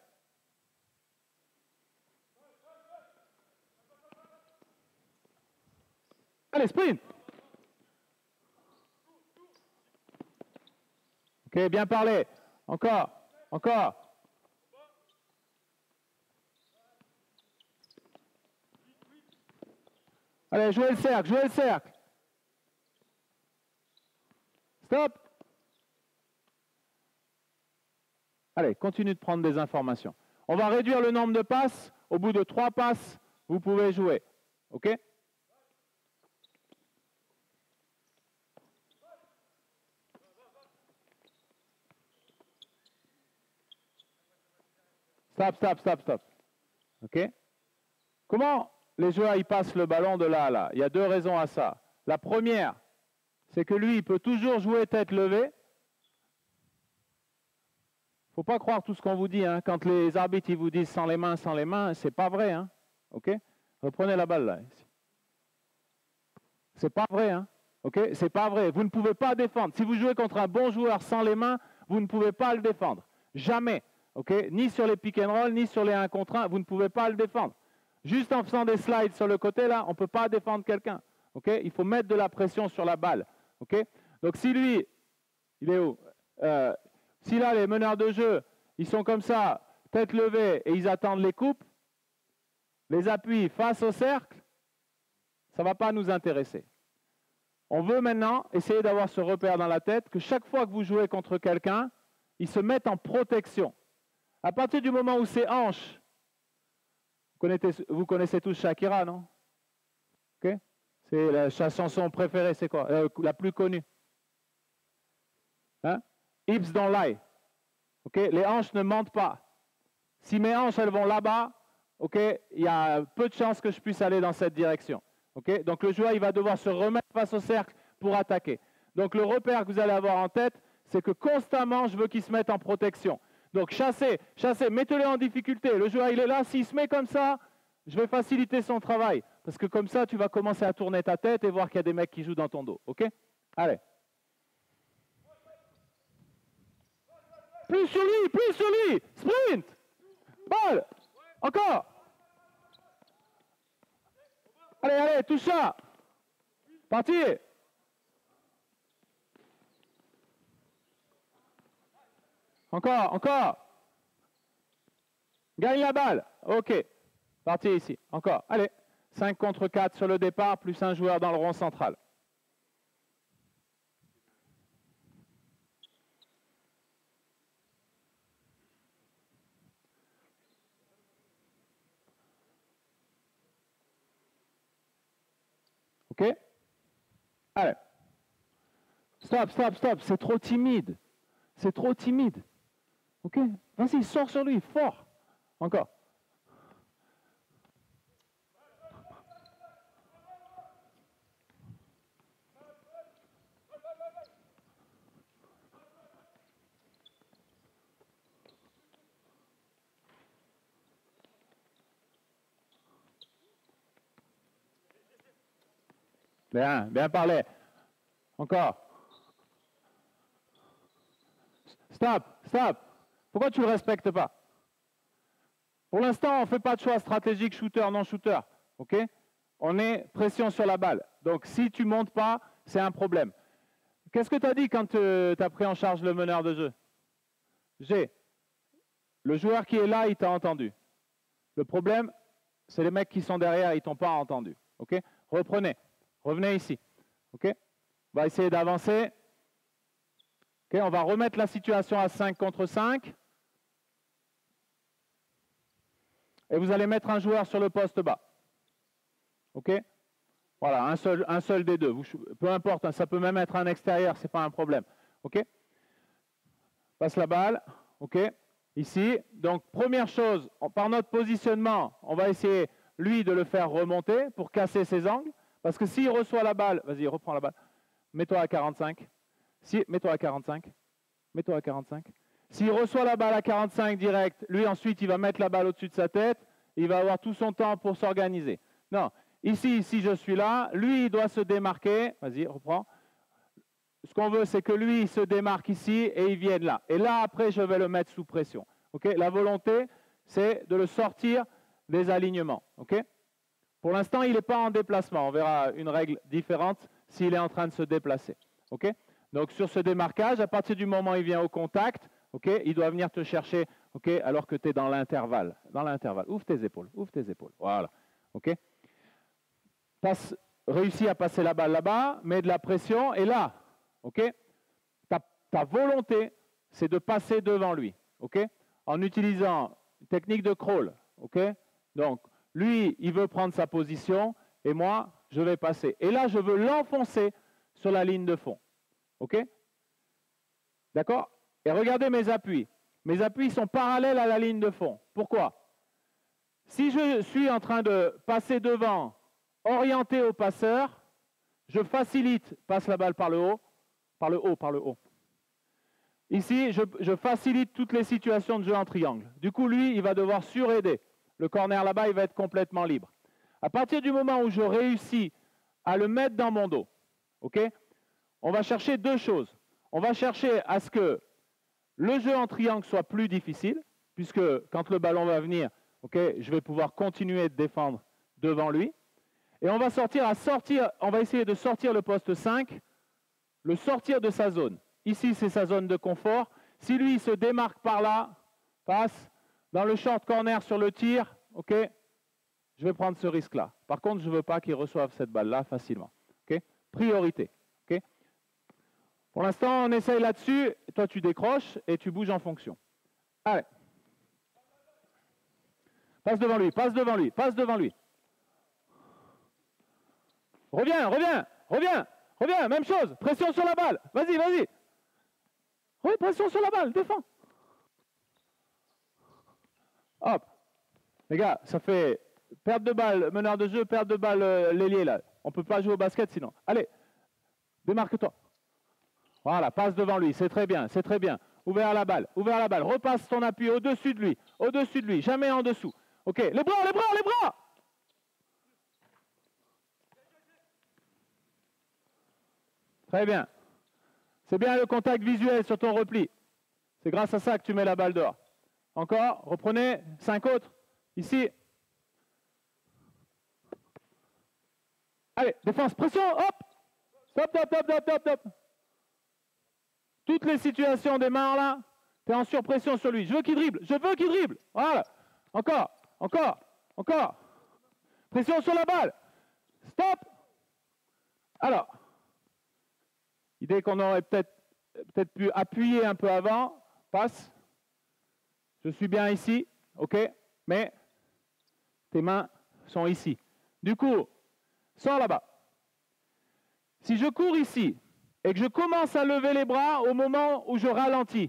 Allez, sprint. Ok, bien parlé. Encore, encore. Allez, jouez le cercle, jouez le cercle. Stop. Allez, continue de prendre des informations. On va réduire le nombre de passes. Au bout de 3 passes, vous pouvez jouer. OK? Stop, stop, stop, stop. OK? Comment les joueurs ils passent le ballon de là à là? Il y a 2 raisons à ça. La première, c'est que lui, il peut toujours jouer tête levée. Il ne faut pas croire tout ce qu'on vous dit. Hein. Quand les arbitres ils vous disent sans les mains, c'est pas vrai. Hein. OK? Reprenez la balle là. C'est pas vrai. Hein. OK? C'est pas vrai. Vous ne pouvez pas défendre. Si vous jouez contre un bon joueur sans les mains, vous ne pouvez pas le défendre. Jamais. Okay, ni sur les pick and roll, ni sur les 1 contre 1, vous ne pouvez pas le défendre. Juste en faisant des slides sur le côté, là, on ne peut pas défendre quelqu'un. Okay, il faut mettre de la pression sur la balle. Okay, donc si lui, il est où? Si là, les meneurs de jeu, ils sont comme ça, tête levée, et ils attendent les coupes, les appuis face au cercle, ça ne va pas nous intéresser. On veut maintenant essayer d'avoir ce repère dans la tête que chaque fois que vous jouez contre quelqu'un, il se met en protection. À partir du moment où ses hanches, vous connaissez tous Shakira, non? Okay? C'est sa chanson préférée, c'est quoi? La plus connue. Hein? Hips don't lie. Okay? Les hanches ne mentent pas. Si mes hanches elles vont là-bas, okay, il y a peu de chances que je puisse aller dans cette direction. Okay? Donc le joueur il va devoir se remettre face au cercle pour attaquer. Donc le repère que vous allez avoir en tête, c'est que constamment je veux qu'il se mette en protection. Donc chassez, chassez, mettez-le en difficulté. Le joueur il est là, s'il se met comme ça, je vais faciliter son travail. Parce que comme ça, tu vas commencer à tourner ta tête et voir qu'il y a des mecs qui jouent dans ton dos. Ok? Allez. Plus sur lui, sprint. Balle. Encore. Allez, allez, touche ça. Parti. Encore, encore. Gagne la balle. Ok. Parti ici. Encore. Allez. 5 contre 4 sur le départ, plus un joueur dans le rond central. OK? Allez. Stop, stop, stop. C'est trop timide. C'est trop timide. OK? Vas-y, sors sur lui, fort. Encore. Bien, bien parlé. Encore. Stop, stop. Pourquoi tu ne le respectes pas? Pour l'instant, on ne fait pas de choix stratégique shooter, non shooter. OK? On est pression sur la balle. Donc, si tu ne montes pas, c'est un problème. Qu'est-ce que tu as dit quand tu as pris en charge le meneur de jeu? G. Le joueur qui est là, il t'a entendu. Le problème, c'est les mecs qui sont derrière, ils ne t'ont pas entendu. OK? Reprenez. Revenez ici. OK? On va essayer d'avancer. OK? On va remettre la situation à 5 contre 5. Et vous allez mettre un joueur sur le poste bas. OK? Voilà, un seul des deux. Peu importe, ça peut même être un extérieur, ce n'est pas un problème. OK? Passe la balle. OK? Ici. Donc, première chose, par notre positionnement, on va essayer, lui, de le faire remonter pour casser ses angles. Parce que s'il reçoit la balle, vas-y, reprends la balle. Mets-toi à 45. Mets-toi à 45. Mets-toi à 45. S'il reçoit la balle à 45 direct, lui ensuite il va mettre la balle au-dessus de sa tête, il va avoir tout son temps pour s'organiser. Non, ici, si je suis là, lui il doit se démarquer. Vas-y, reprends. Ce qu'on veut, c'est que lui il se démarque ici et il vienne là. Et là, après, je vais le mettre sous pression. Okay? La volonté, c'est de le sortir des alignements. Okay? Pour l'instant, il n'est pas en déplacement. On verra une règle différente s'il est en train de se déplacer. Okay? Donc, sur ce démarquage, à partir du moment où il vient au contact, okay, il doit venir te chercher okay, alors que tu es dans l'intervalle. Dans l'intervalle. Ouvre tes épaules. Ouvre tes épaules. Voilà. Okay? Réussis à passer la balle là-bas, mets de la pression. Et là, okay, ta volonté, c'est de passer devant lui. Okay? En utilisant une technique de crawl. Okay? Donc, lui, il veut prendre sa position et moi, je vais passer. Et là, je veux l'enfoncer sur la ligne de fond. OK? D'accord? Et regardez mes appuis. Mes appuis sont parallèles à la ligne de fond. Pourquoi? Si je suis en train de passer devant, orienté au passeur, je facilite, passe la balle par le haut, par le haut, par le haut. Ici, je facilite toutes les situations de jeu en triangle. Du coup, lui, il va devoir suraider. Le corner là-bas, il va être complètement libre. À partir du moment où je réussis à le mettre dans mon dos, OK, on va chercher deux choses. On va chercher à ce que le jeu en triangle soit plus difficile, puisque quand le ballon va venir, OK, je vais pouvoir continuer de défendre devant lui. Et on va on va essayer de sortir le poste 5, le sortir de sa zone. Ici, c'est sa zone de confort. Si lui, il se démarque par là, passe, dans le short corner sur le tir, OK, je vais prendre ce risque-là. Par contre, je ne veux pas qu'il reçoive cette balle-là facilement. OK? Priorité. Pour l'instant, on essaye là-dessus. Toi, tu décroches et tu bouges en fonction. Allez. Passe devant lui, passe devant lui, passe devant lui. Reviens, reviens, reviens, reviens, même chose. Pression sur la balle. Vas-y, vas-y. Oui, pression sur la balle, défends. Hop. Les gars, ça fait perte de balle, meneur de jeu, perte de balle, l'ailier là. On ne peut pas jouer au basket sinon. Allez, démarque-toi. Voilà, passe devant lui, c'est très bien, c'est très bien. Ouvert la balle, repasse ton appui au-dessus de lui, jamais en dessous. Ok, les bras, les bras, les bras. Très bien. C'est bien le contact visuel sur ton repli. C'est grâce à ça que tu mets la balle dehors. Encore, reprenez, 5 autres, ici. Allez, défense, pression, hop. Stop, stop, stop, stop, stop, stop. Toutes les situations des mains là, tu es en surpression sur lui. Je veux qu'il dribble, je veux qu'il dribble. Voilà. Encore, encore, encore. Pression sur la balle. Stop. Alors, idée qu'on aurait peut-être pu appuyer un peu avant. Passe. Je suis bien ici, ok, mais tes mains sont ici. Du coup, sors là-bas. Si je cours ici et que je commence à lever les bras au moment où je ralentis,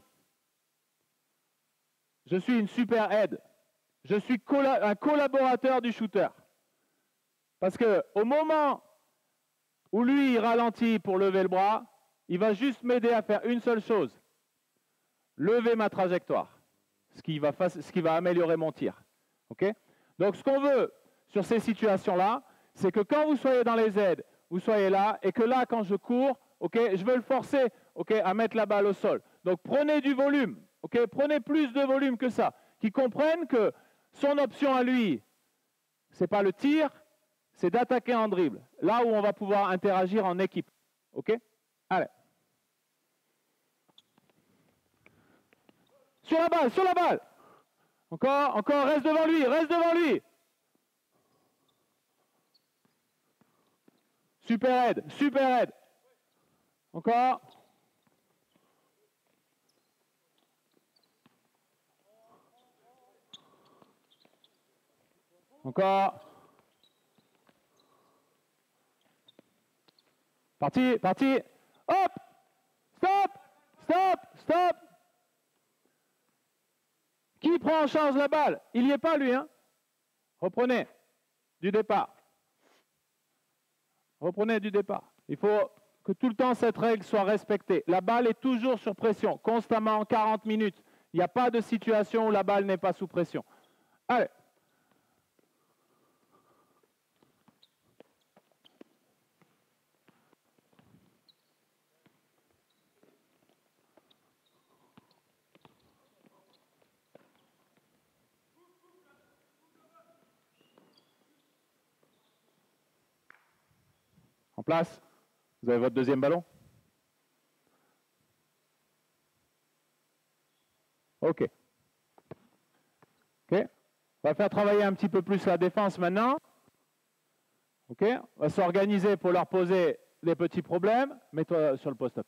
je suis une super aide. Je suis un collaborateur du shooter. Parce qu'au moment où lui il ralentit pour lever le bras, il va juste m'aider à faire une seule chose. Lever ma trajectoire. Ce qui va améliorer mon tir. Okay? Donc ce qu'on veut sur ces situations-là, c'est que quand vous soyez dans les aides, vous soyez là, et que là, quand je cours, okay, je veux le forcer à mettre la balle au sol. Donc prenez du volume, prenez plus de volume que ça, qui comprennent que son option à lui, ce n'est pas le tir, c'est d'attaquer en dribble, là où on va pouvoir interagir en équipe. Ok? Allez. Sur la balle, sur la balle. Encore, encore, reste devant lui, reste devant lui. Super aide, super aide. Encore. Encore. Parti, parti. Hop. Stop, stop, stop. Qui prend en charge la balle? Il n'y est pas, lui. Hein? Reprenez du départ. Reprenez du départ. Il faut que tout le temps cette règle soit respectée. La balle est toujours sur pression, constamment 40 minutes. Il n'y a pas de situation où la balle n'est pas sous pression. Allez. En place. Vous avez votre deuxième ballon? OK. OK. On va faire travailler un petit peu plus la défense maintenant. OK. On va s'organiser pour leur poser des petits problèmes. Mets-toi sur le post-up.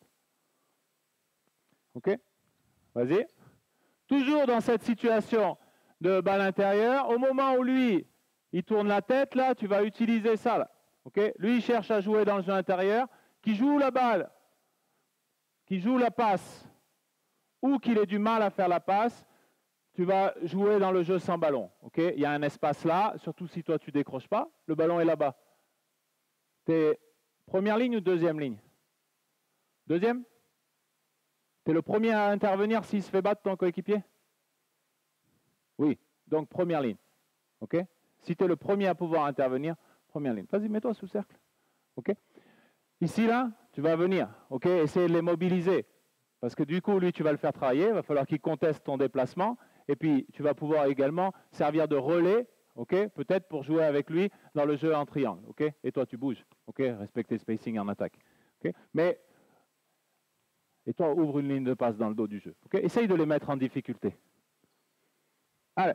OK. Vas-y. Toujours dans cette situation de balle intérieure. Au moment où lui, il tourne la tête, là, tu vas utiliser ça. Là. Okay, lui, il cherche à jouer dans le jeu intérieur. Qui joue la balle, qui joue la passe, ou qu'il ait du mal à faire la passe, tu vas jouer dans le jeu sans ballon. Okay, il y a un espace là, surtout si toi, tu ne décroches pas. Le ballon est là-bas. T'es première ligne ou deuxième ligne? Deuxième? Tu es le premier à intervenir s'il se fait battre ton coéquipier? Oui, donc première ligne. Okay, si tu es le premier à pouvoir intervenir, première ligne. Vas-y, mets-toi sous cercle. OK. Ici, là, tu vas venir. OK, essayer de les mobiliser. Parce que du coup, lui, tu vas le faire travailler. Il va falloir qu'il conteste ton déplacement. Et puis, tu vas pouvoir également servir de relais, OK, peut-être pour jouer avec lui dans le jeu en triangle. OK, et toi, tu bouges. OK, respecter le spacing en attaque. OK, mais, et toi, ouvre une ligne de passe dans le dos du jeu. OK, essaye de les mettre en difficulté. Allez.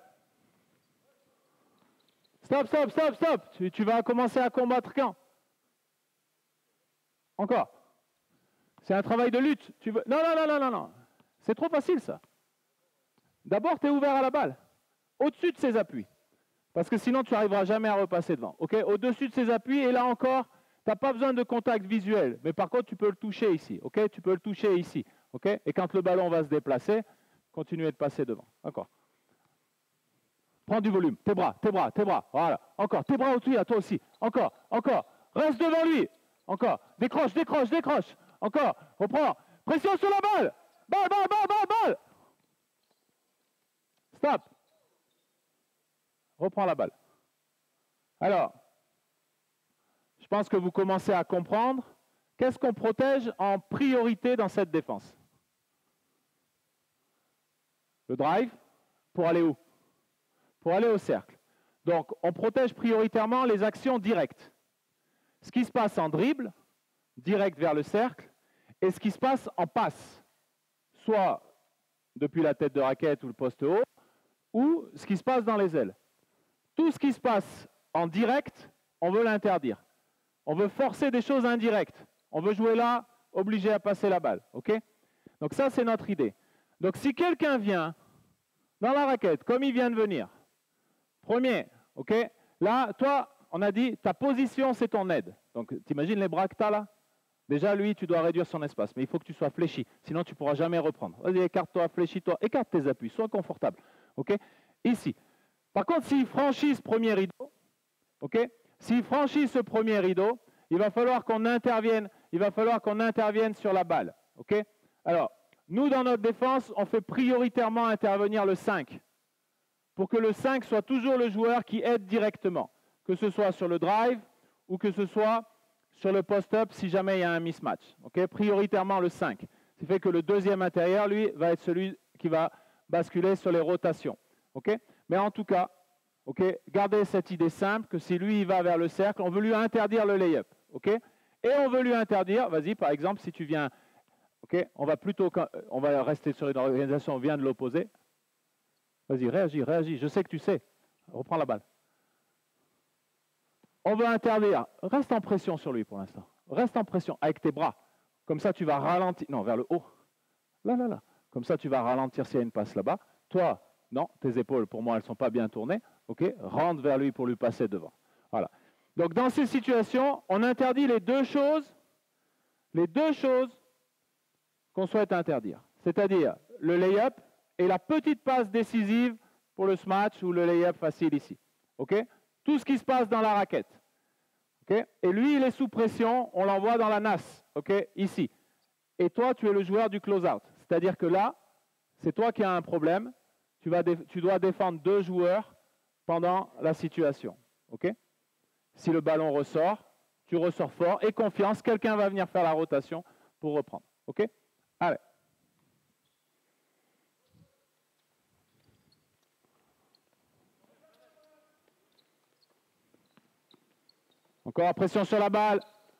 Stop, stop, stop, stop. Tu vas commencer à combattre quand? Encore. C'est un travail de lutte. Tu veux... Non, non, non, non, non, non. C'est trop facile, ça. D'abord, tu es ouvert à la balle, au-dessus de ses appuis. Parce que sinon, tu n'arriveras jamais à repasser devant. Okay, au-dessus de ses appuis, et là encore, tu n'as pas besoin de contact visuel. Mais par contre, tu peux le toucher ici. Okay, tu peux le toucher ici. Okay, et quand le ballon va se déplacer, continuez de passer devant. D'accord. Prends du volume. Tes bras, tes bras, tes bras. Voilà. Encore. Tes bras au-dessus, à toi aussi. Encore, encore. Reste devant lui. Encore. Décroche, décroche, décroche. Encore. Reprends. Pression sur la balle. Balle, balle, balle, balle, balle. Stop. Reprends la balle. Alors, je pense que vous commencez à comprendre qu'est-ce qu'on protège en priorité dans cette défense. Le drive, pour aller où? Pour aller au cercle. Donc, on protège prioritairement les actions directes. Ce qui se passe en dribble, direct vers le cercle, et ce qui se passe en passe, soit depuis la tête de raquette ou le poste haut, ou ce qui se passe dans les ailes. Tout ce qui se passe en direct, on veut l'interdire. On veut forcer des choses indirectes. On veut jouer là, obligé à passer la balle. Okay? Donc ça, c'est notre idée. Donc si quelqu'un vient dans la raquette, comme il vient de venir, premier, ok, là, toi, on a dit, ta position, c'est ton aide. Donc, t'imagines les bras que tu as là? Déjà, lui, tu dois réduire son espace, mais il faut que tu sois fléchi, sinon tu ne pourras jamais reprendre. Vas-y, écarte-toi, fléchis-toi, écarte tes appuis, sois confortable. Ok? Ici. Par contre, s'il franchit ce premier rideau, ok, s'il franchit ce premier rideau, il va falloir qu'on intervienne, sur la balle. Ok? Alors, nous, dans notre défense, on fait prioritairement intervenir le 5, pour que le 5 soit toujours le joueur qui aide directement, que ce soit sur le drive ou que ce soit sur le post-up si jamais il y a un mismatch. Okay? Prioritairement le 5. Ce qui fait que le deuxième intérieur, lui, va être celui qui va basculer sur les rotations. Okay? Mais en tout cas, okay, gardez cette idée simple que si lui il va vers le cercle, on veut lui interdire le lay-up. Okay? Et on veut lui interdire, vas-y par exemple, si tu viens, okay, on va rester sur une organisation, on vient de l'opposer. Vas-y, réagis, réagis, je sais que tu sais. Reprends la balle. On veut interdire. Reste en pression sur lui pour l'instant. Reste en pression avec tes bras. Comme ça, tu vas ralentir. Non, vers le haut. Là, là, là. Comme ça, tu vas ralentir s'il y a une passe là-bas. Toi, non, tes épaules, pour moi, elles ne sont pas bien tournées. OK? Rentre vers lui pour lui passer devant. Voilà. Donc, dans ces situations, on interdit les deux choses qu'on souhaite interdire. C'est-à-dire le lay-up et la petite passe décisive pour le smash ou le lay-up facile ici. OK? Tout ce qui se passe dans la raquette. Okay? Et lui, il est sous pression, on l'envoie dans la NAS, okay? Ici. Et toi, tu es le joueur du close-out. C'est-à-dire que là, c'est toi qui as un problème. Tu dois défendre deux joueurs pendant la situation. Okay? Si le ballon ressort, tu ressors fort et confiance, quelqu'un va venir faire la rotation pour reprendre. Okay? Allez. Encore pression sur la balle.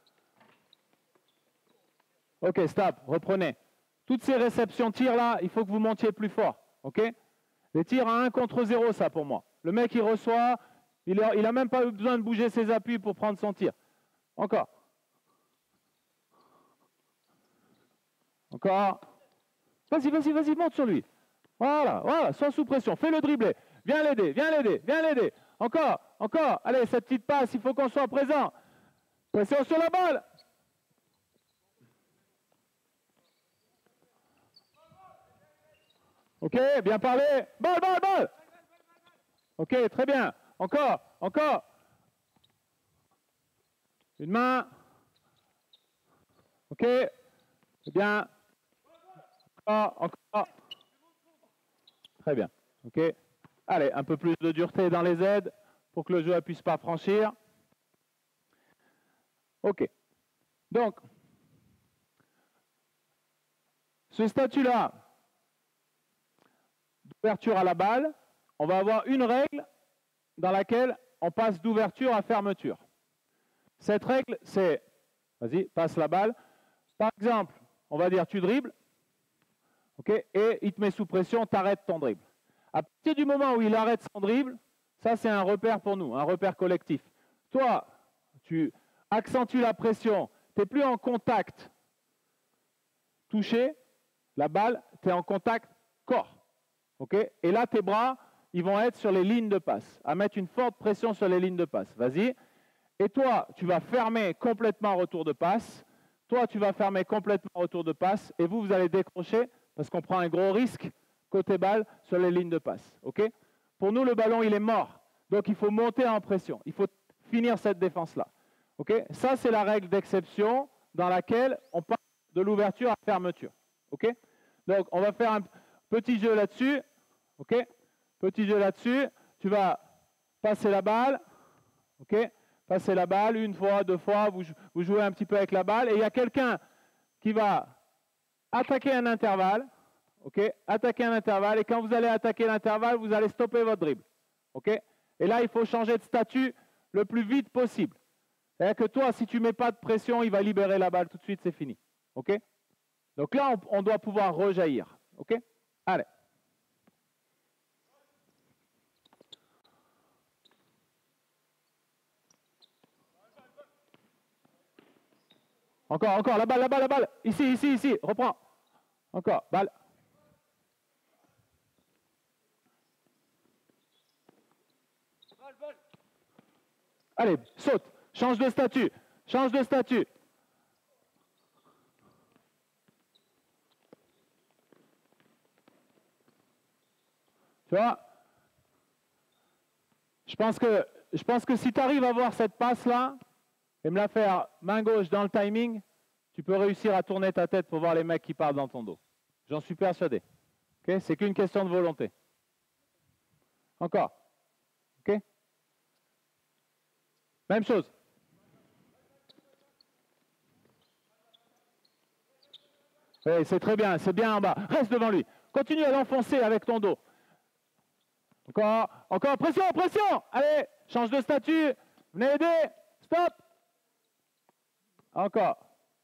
Ok, stop, reprenez. Toutes ces réceptions tirs là, il faut que vous montiez plus fort. Ok? Les tirs à 1 contre 0, ça pour moi. Le mec il reçoit, il n'a même pas eu besoin de bouger ses appuis pour prendre son tir. Encore. Encore. Vas-y, vas-y, vas-y, monte sur lui. Voilà, voilà, sans sous pression. Fais le dribbler. Viens l'aider, viens l'aider, viens l'aider. Encore, encore. Allez, cette petite passe, il faut qu'on soit présent. Pression sur la balle. Ok, bien parlé. Balle, balle, balle. Ok, très bien. Encore, encore. Une main. Ok, c'est bien. Encore, encore. Très bien. Ok. Allez, un peu plus de dureté dans les aides pour que le joueur ne puisse pas franchir. Ok. Donc, ce statut-là, d'ouverture à la balle, on va avoir une règle dans laquelle on passe d'ouverture à fermeture. Cette règle, c'est, vas-y, passe la balle. Par exemple, on va dire tu dribbles, okay, et il te met sous pression, tu arrêtes ton dribble. À partir du moment où il arrête son dribble, ça c'est un repère pour nous, un repère collectif. Toi, tu accentues la pression, tu n'es plus en contact toucher la balle, tu es en contact corps. Okay? Et là, tes bras, ils vont être sur les lignes de passe, à mettre une forte pression sur les lignes de passe. Vas-y. Et toi, tu vas fermer complètement retour de passe. Toi, tu vas fermer complètement retour de passe. Et vous allez décrocher parce qu'on prend un gros risque côté balle sur les lignes de passe. Okay? Pour nous, le ballon, il est mort. Donc, il faut monter en pression. Il faut finir cette défense-là. Okay? Ça, c'est la règle d'exception dans laquelle on passe de l'ouverture à la fermeture. Okay? Donc, on va faire un petit jeu là-dessus. Okay? Petit jeu là-dessus. Tu vas passer la balle. Okay? Passer la balle une fois, deux fois. Vous jouez un petit peu avec la balle. Et il y a quelqu'un qui va attaquer un intervalle. Okay? Attaquer un intervalle. Et quand vous allez attaquer l'intervalle, vous allez stopper votre dribble. Okay? Et là, il faut changer de statut le plus vite possible. C'est-à-dire que toi, si tu ne mets pas de pression, il va libérer la balle tout de suite, c'est fini. Okay? Donc là, on doit pouvoir rejaillir. Okay? Allez. Encore, la balle. Ici. Reprends. Encore, balle. Allez, saute. Change de statut. Tu vois? Je pense que si tu arrives à voir cette passe-là, et me la faire main gauche dans le timing, tu peux réussir à tourner ta tête pour voir les mecs qui parlent dans ton dos. J'en suis persuadé. Okay? C'est qu'une question de volonté. Encore. OK? Même chose. Oui, c'est très bien, c'est bien en bas. Reste devant lui. Continue à l'enfoncer avec ton dos. Encore, pression. Allez, change de statut. Venez aider. Stop. Encore.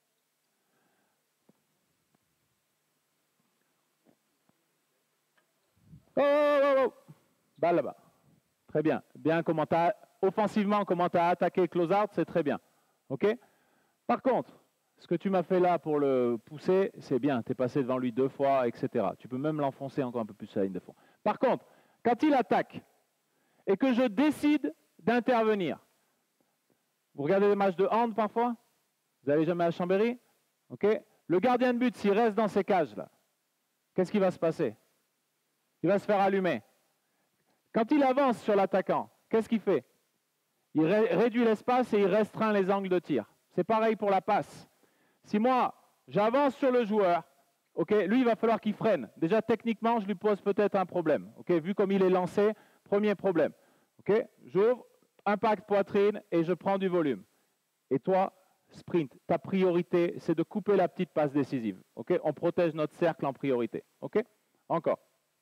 Oh. Balle là-bas. Très bien. Offensivement, comment tu as attaqué close-out, c'est très bien. OK? Par contre, ce que tu m'as fait là pour le pousser, c'est bien. Tu es passé devant lui 2 fois, etc. Tu peux même l'enfoncer encore un peu plus à la ligne de fond. Par contre, quand il attaque et que je décide d'intervenir, vous regardez les matchs de hand parfois? Vous n'allez jamais à Chambéry? Okay? Le gardien de but, s'il reste dans ces cages-là, qu'est-ce qui va se passer? Il va se faire allumer. Quand il avance sur l'attaquant, qu'est-ce qu'il fait? Il réduit l'espace et il restreint les angles de tir. C'est pareil pour la passe. Si moi, j'avance sur le joueur, okay, lui, il va falloir qu'il freine. Déjà, techniquement, je lui pose peut-être un problème. Okay, vu comme il est lancé, premier problème. Okay, j'ouvre, impact poitrine et je prends du volume. Et toi, sprint. Ta priorité, c'est de couper la petite passe décisive. Okay, on protège notre cercle en priorité. Okay, encore.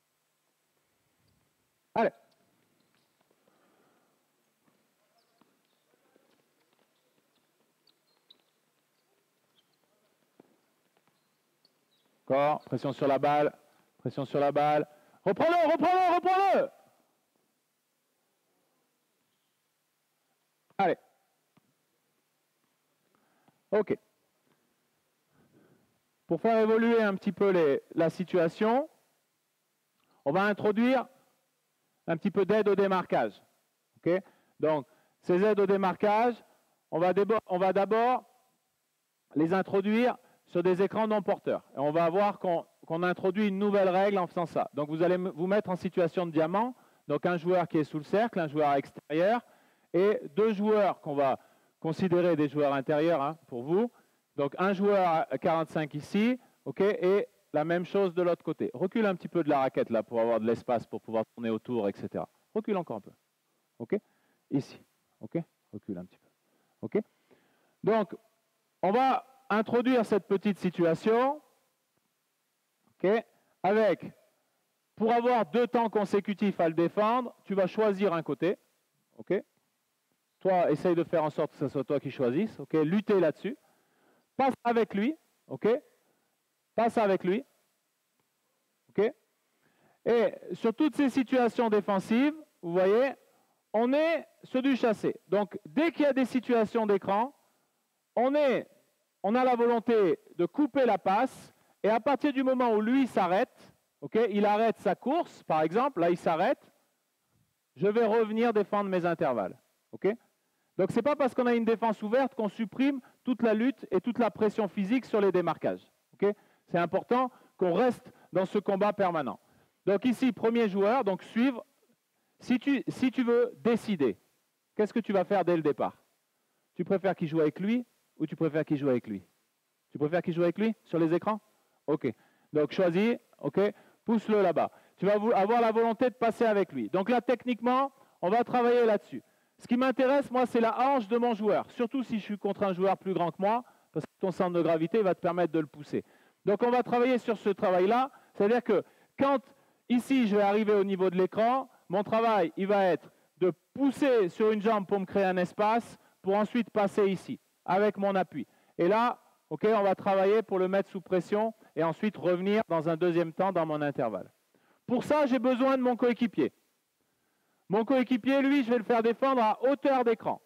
Allez. Encore, pression sur la balle. Reprends-le. Allez. OK. Pour faire évoluer un petit peu la situation, on va introduire un petit peu d'aide au démarquage. Okay? Donc, ces aides au démarquage, on va d'abord les introduire sur des écrans non porteurs. Et on va voir qu'on introduit une nouvelle règle en faisant ça. Donc, vous allez vous mettre en situation de diamant. Donc, un joueur qui est sous le cercle, un joueur extérieur, et 2 joueurs qu'on va considérer des joueurs intérieurs hein, pour vous. Donc, un joueur à 45 ici, okay, et la même chose de l'autre côté. Recule un petit peu de la raquette là pour avoir de l'espace pour pouvoir tourner autour, etc. Recule encore un peu. OK? Ici. OK? Recule un petit peu. OK? Donc, on va introduire cette petite situation. OK? Avec, pour avoir 2 temps consécutifs à le défendre, tu vas choisir un côté. OK? Toi, essaye de faire en sorte que ce soit toi qui choisisses. OK? Lutter là-dessus. Passe avec lui. OK? Passe avec lui. OK? Et sur toutes ces situations défensives, vous voyez, on est sur du chassé. Donc, dès qu'il y a des situations d'écran, on a la volonté de couper la passe Et à partir du moment où lui s'arrête, il arrête sa course, par exemple, là il s'arrête, je vais revenir défendre mes intervalles. Donc ce n'est pas parce qu'on a une défense ouverte qu'on supprime toute la lutte et toute la pression physique sur les démarquages. C'est important qu'on reste dans ce combat permanent. Donc ici, premier joueur, donc suivre. Si tu veux décider, qu'est-ce que tu vas faire dès le départ? Tu préfères qu'il joue avec lui ou tu préfères qu'il joue avec lui? Tu préfères qu'il joue avec lui sur les écrans? Ok. Donc choisis, pousse-le là-bas. Tu vas avoir la volonté de passer avec lui. Donc là, techniquement, on va travailler là-dessus. Ce qui m'intéresse, moi, c'est la hanche de mon joueur. Surtout si je suis contre un joueur plus grand que moi, parce que ton centre de gravité va te permettre de le pousser. Donc on va travailler sur ce travail-là. C'est-à-dire que quand, ici, je vais arriver au niveau de l'écran, mon travail, il va être de pousser sur une jambe pour me créer un espace, pour ensuite passer ici, avec mon appui. Et là, on va travailler pour le mettre sous pression et ensuite revenir dans un deuxième temps dans mon intervalle. Pour ça, j'ai besoin de mon coéquipier. Mon coéquipier, lui, je vais le faire défendre à hauteur d'écran.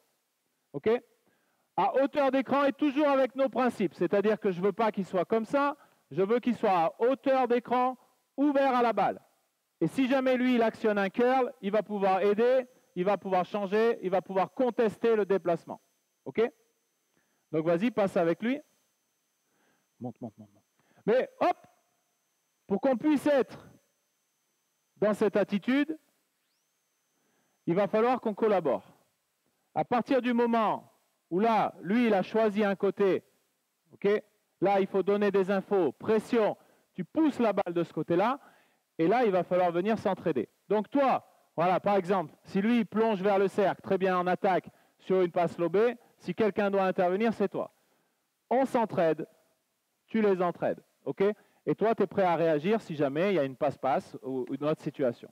À hauteur d'écran et toujours avec nos principes. C'est-à-dire que je ne veux pas qu'il soit comme ça, je veux qu'il soit à hauteur d'écran, ouvert à la balle. Et si jamais lui, il actionne un curl, il va pouvoir aider, il va pouvoir changer, il va pouvoir contester le déplacement. Donc vas-y, passe avec lui. Monte. Mais hop, pour qu'on puisse être dans cette attitude, il va falloir qu'on collabore. À partir du moment où là, lui, il a choisi un côté, là, il faut donner des infos, pression, tu pousses la balle de ce côté-là, et là, il va falloir venir s'entraider. Donc toi, voilà, par exemple, si lui, il plonge vers le cercle, très bien en attaque, sur une passe lobée, si quelqu'un doit intervenir, c'est toi. On s'entraide, tu les entraides, et toi, tu es prêt à réagir si jamais il y a une passe-passe ou une autre situation,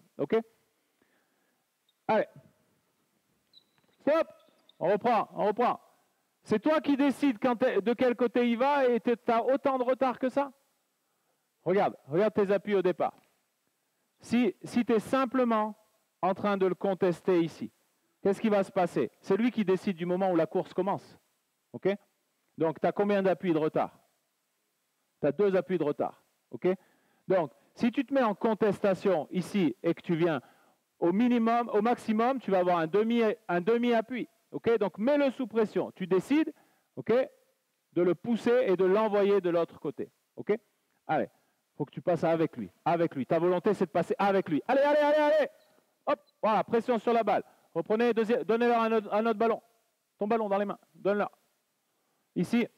Allez. Stop. On reprend. C'est toi qui décides de quel côté il va et tu as autant de retard que ça. Regarde tes appuis au départ. Si tu es simplement en train de le contester ici, qu'est-ce qui va se passer? C'est lui qui décide du moment où la course commence. Donc, tu as combien d'appuis de retard? Tu as 2 appuis de retard. Donc, si tu te mets en contestation ici et que tu viens au minimum, au maximum, tu vas avoir un demi-appui. Donc, mets-le sous pression. Tu décides de le pousser et de l'envoyer de l'autre côté. Allez, il faut que tu passes avec lui. Ta volonté, c'est de passer avec lui. Allez. Hop, voilà, pression sur la balle. Reprenez, donnez-leur un autre ballon. Ton ballon dans les mains, donne-leur. Ici.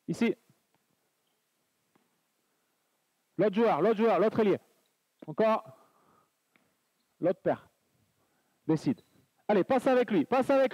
L'autre joueur, l'autre ailier. Encore. L'autre paire. Décide. Allez, passe avec lui.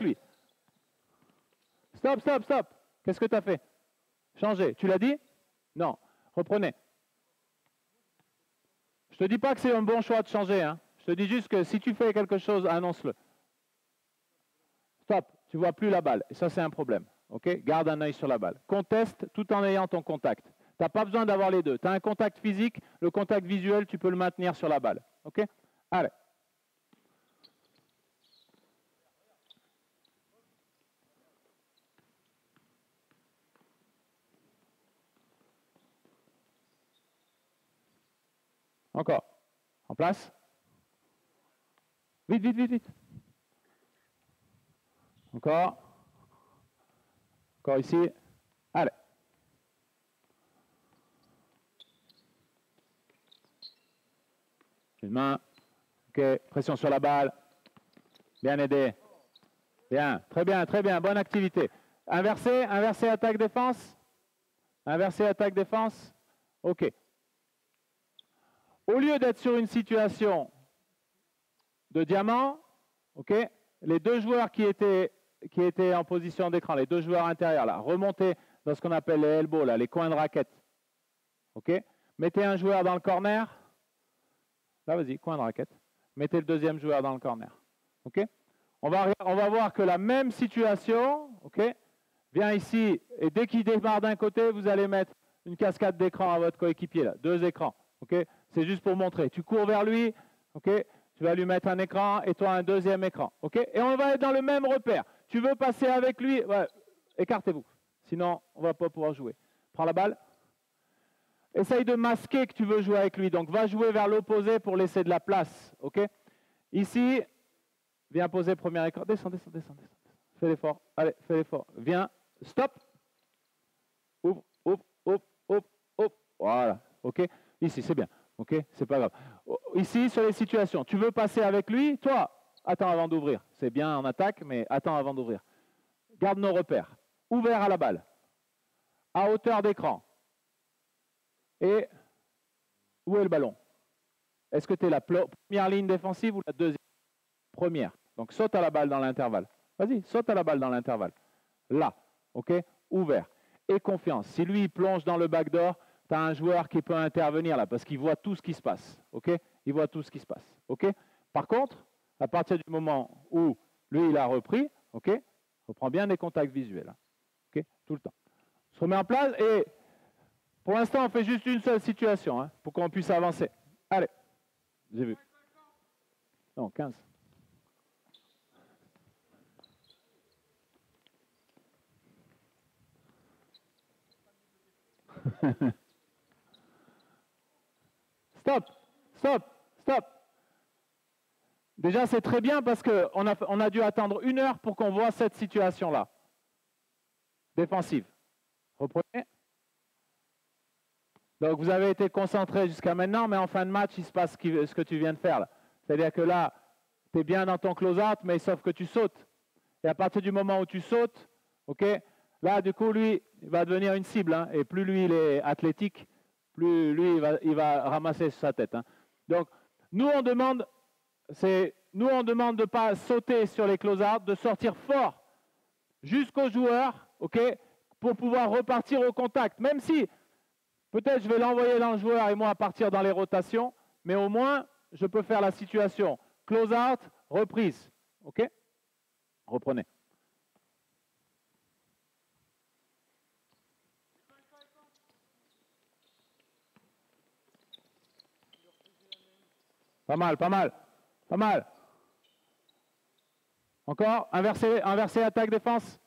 Stop. Qu'est-ce que tu as fait? Changer. Tu l'as dit? Non. Reprenez. Je ne te dis pas que c'est un bon choix de changer. Je te dis juste que si tu fais quelque chose, annonce-le. Stop. Tu ne vois plus la balle. Et ça, c'est un problème. Garde un œil sur la balle. Conteste tout en ayant ton contact. Tu n'as pas besoin d'avoir les deux. Tu as un contact physique, le contact visuel, tu peux le maintenir sur la balle. Allez. Encore. En place. Vite. Encore ici. Allez. Une main. Pression sur la balle. Bien aidé. Bien. Très bien. Bonne activité. Inversé, attaque-défense. OK. Au lieu d'être sur une situation de diamant, les 2 joueurs qui étaient en position d'écran, les 2 joueurs intérieurs, là, remontez dans ce qu'on appelle les elbows, là, les coins de raquette. Mettez un joueur dans le corner. Là, vas-y, coin de raquette. Mettez le 2e joueur dans le corner. On va voir que la même situation, vient ici, et dès qu'il démarre d'un côté, vous allez mettre une cascade d'écran à votre coéquipier, là, 2 écrans. C'est juste pour montrer. Tu cours vers lui, tu vas lui mettre un écran et toi un 2e écran. Et on va être dans le même repère. Tu veux passer avec lui, ouais, écartez-vous. Sinon, on ne va pas pouvoir jouer. Prends la balle. essaye de masquer que tu veux jouer avec lui. Donc, va jouer vers l'opposé pour laisser de la place. OK? Ici, viens poser premier écran. Descends, descends, descends, descends. Fais l'effort. Allez, fais l'effort. Viens. Stop. Ouvre, ouvre, ouvre, ouvre, ouvre. Voilà. OK? Ici, c'est bien. OK? C'est pas grave. Ici, sur les situations, tu veux passer avec lui, toi, attends avant d'ouvrir. C'est bien en attaque, mais attends avant d'ouvrir. Garde nos repères. Ouvert à la balle. À hauteur d'écran. Et où est le ballon? Est-ce que tu es la première ligne défensive ou la deuxième? Première. Donc saute à la balle dans l'intervalle. Vas-y, saute à la balle dans l'intervalle. Là, OK? Ouvert. Et confiance. Si lui, il plonge dans le backdoor, tu as un joueur qui peut intervenir là, parce qu'il voit tout ce qui se passe. OK? Il voit tout ce qui se passe. OK? Par contre, à partir du moment où lui, il a repris, OK? Reprend bien des contacts visuels. OK? Tout le temps. On se remet en place et pour l'instant, on fait juste une seule situation hein, pour qu'on puisse avancer. Allez. J'ai vu. Non, 15. Stop, stop, stop. Déjà, c'est très bien parce qu'on a dû attendre 1 heure pour qu'on voit cette situation-là. Défensive. Reprenez. Donc, vous avez été concentré jusqu'à maintenant, mais en fin de match, il se passe ce que tu viens de faire. C'est-à-dire que là, tu es bien dans ton close-out, mais sauf que tu sautes. Et à partir du moment où tu sautes, OK, là, du coup, lui, il va devenir une cible. Hein, et plus lui, il est athlétique, plus lui, il va ramasser sur sa tête. Hein. Donc, nous, on demande de ne pas sauter sur les close-out, de sortir fort jusqu'au joueur, OK, pour pouvoir repartir au contact. Même si, peut-être, je vais l'envoyer dans le joueur et moi partir dans les rotations, mais au moins, je peux faire la situation. Close-out, reprise. OK? Reprenez. Pas mal, pas mal, pas mal. Encore, inverser, attaque, défense.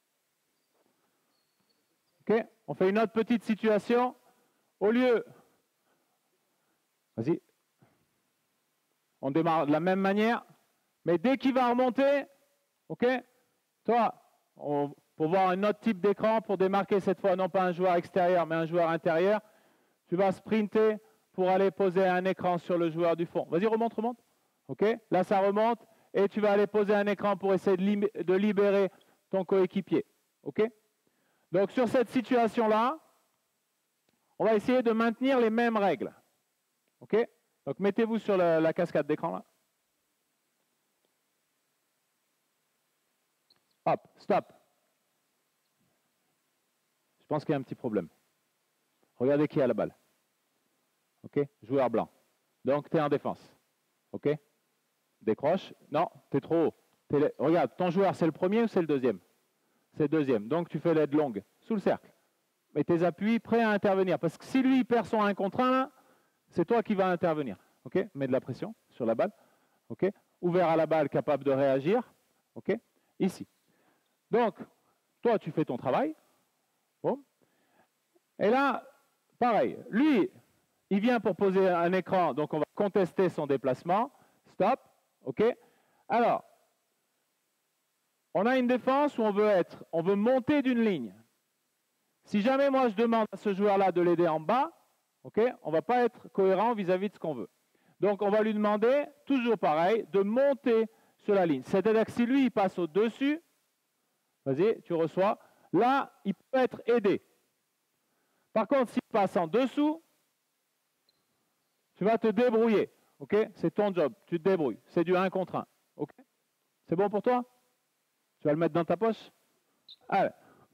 OK, on fait une autre petite situation. Au lieu, vas-y, on démarre de la même manière, mais dès qu'il va remonter, OK, toi, pour voir un autre type d'écran, pour démarquer cette fois non pas un joueur extérieur, mais un joueur intérieur, tu vas sprinter pour aller poser un écran sur le joueur du fond. Vas-y, remonte, remonte. OK, là, ça remonte. Et tu vas aller poser un écran pour essayer de libérer ton coéquipier. OK? Donc, sur cette situation-là, on va essayer de maintenir les mêmes règles. OK? Donc, mettez-vous sur la cascade d'écran là. Hop, stop. Je pense qu'il y a un petit problème. Regardez qui a la balle. OK? Joueur blanc. Donc, tu es en défense. OK? Décroche. Non, tu es trop haut. Regarde, ton joueur, c'est le premier ou c'est le deuxième? C'est le deuxième. Donc, tu fais l'aide longue, sous le cercle. Mais tes appuis prêts à intervenir. Parce que si lui perd son 1 contre 1, c'est toi qui vas intervenir. OK? Mets de la pression sur la balle. OK? Ouvert à la balle, capable de réagir. OK? Ici. Donc, toi, tu fais ton travail. Bon. Et là, pareil. Lui, il vient pour poser un écran. Donc, on va contester son déplacement. Stop. OK? Alors, on a une défense où on veut monter d'une ligne. Si jamais moi je demande à ce joueur-là de l'aider en bas, okay, on ne va pas être cohérent vis-à-vis de ce qu'on veut. Donc on va lui demander, toujours pareil, de monter sur la ligne. C'est-à-dire que si lui il passe au-dessus, vas-y, tu reçois, là, il peut être aidé. Par contre, s'il passe en dessous, tu vas te débrouiller. Okay? C'est ton job, tu te débrouilles. C'est du 1 contre 1. Okay? C'est bon pour toi? Tu vas le mettre dans ta poche? Allez.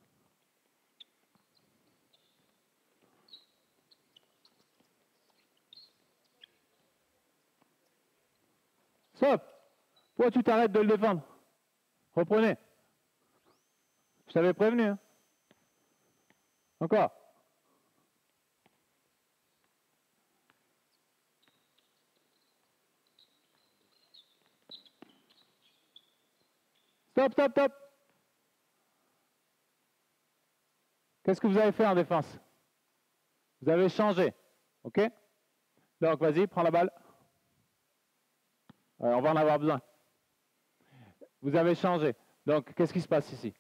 Stop. Pourquoi tu t'arrêtes de le défendre? Reprenez. Je t'avais prévenu. Hein? Encore. Stop, stop, stop. Qu'est-ce que vous avez fait en défense? Vous avez changé. OK? Donc, vas-y, prends la balle. On va en avoir besoin. Vous avez changé. Donc, qu'est-ce qui se passe ici?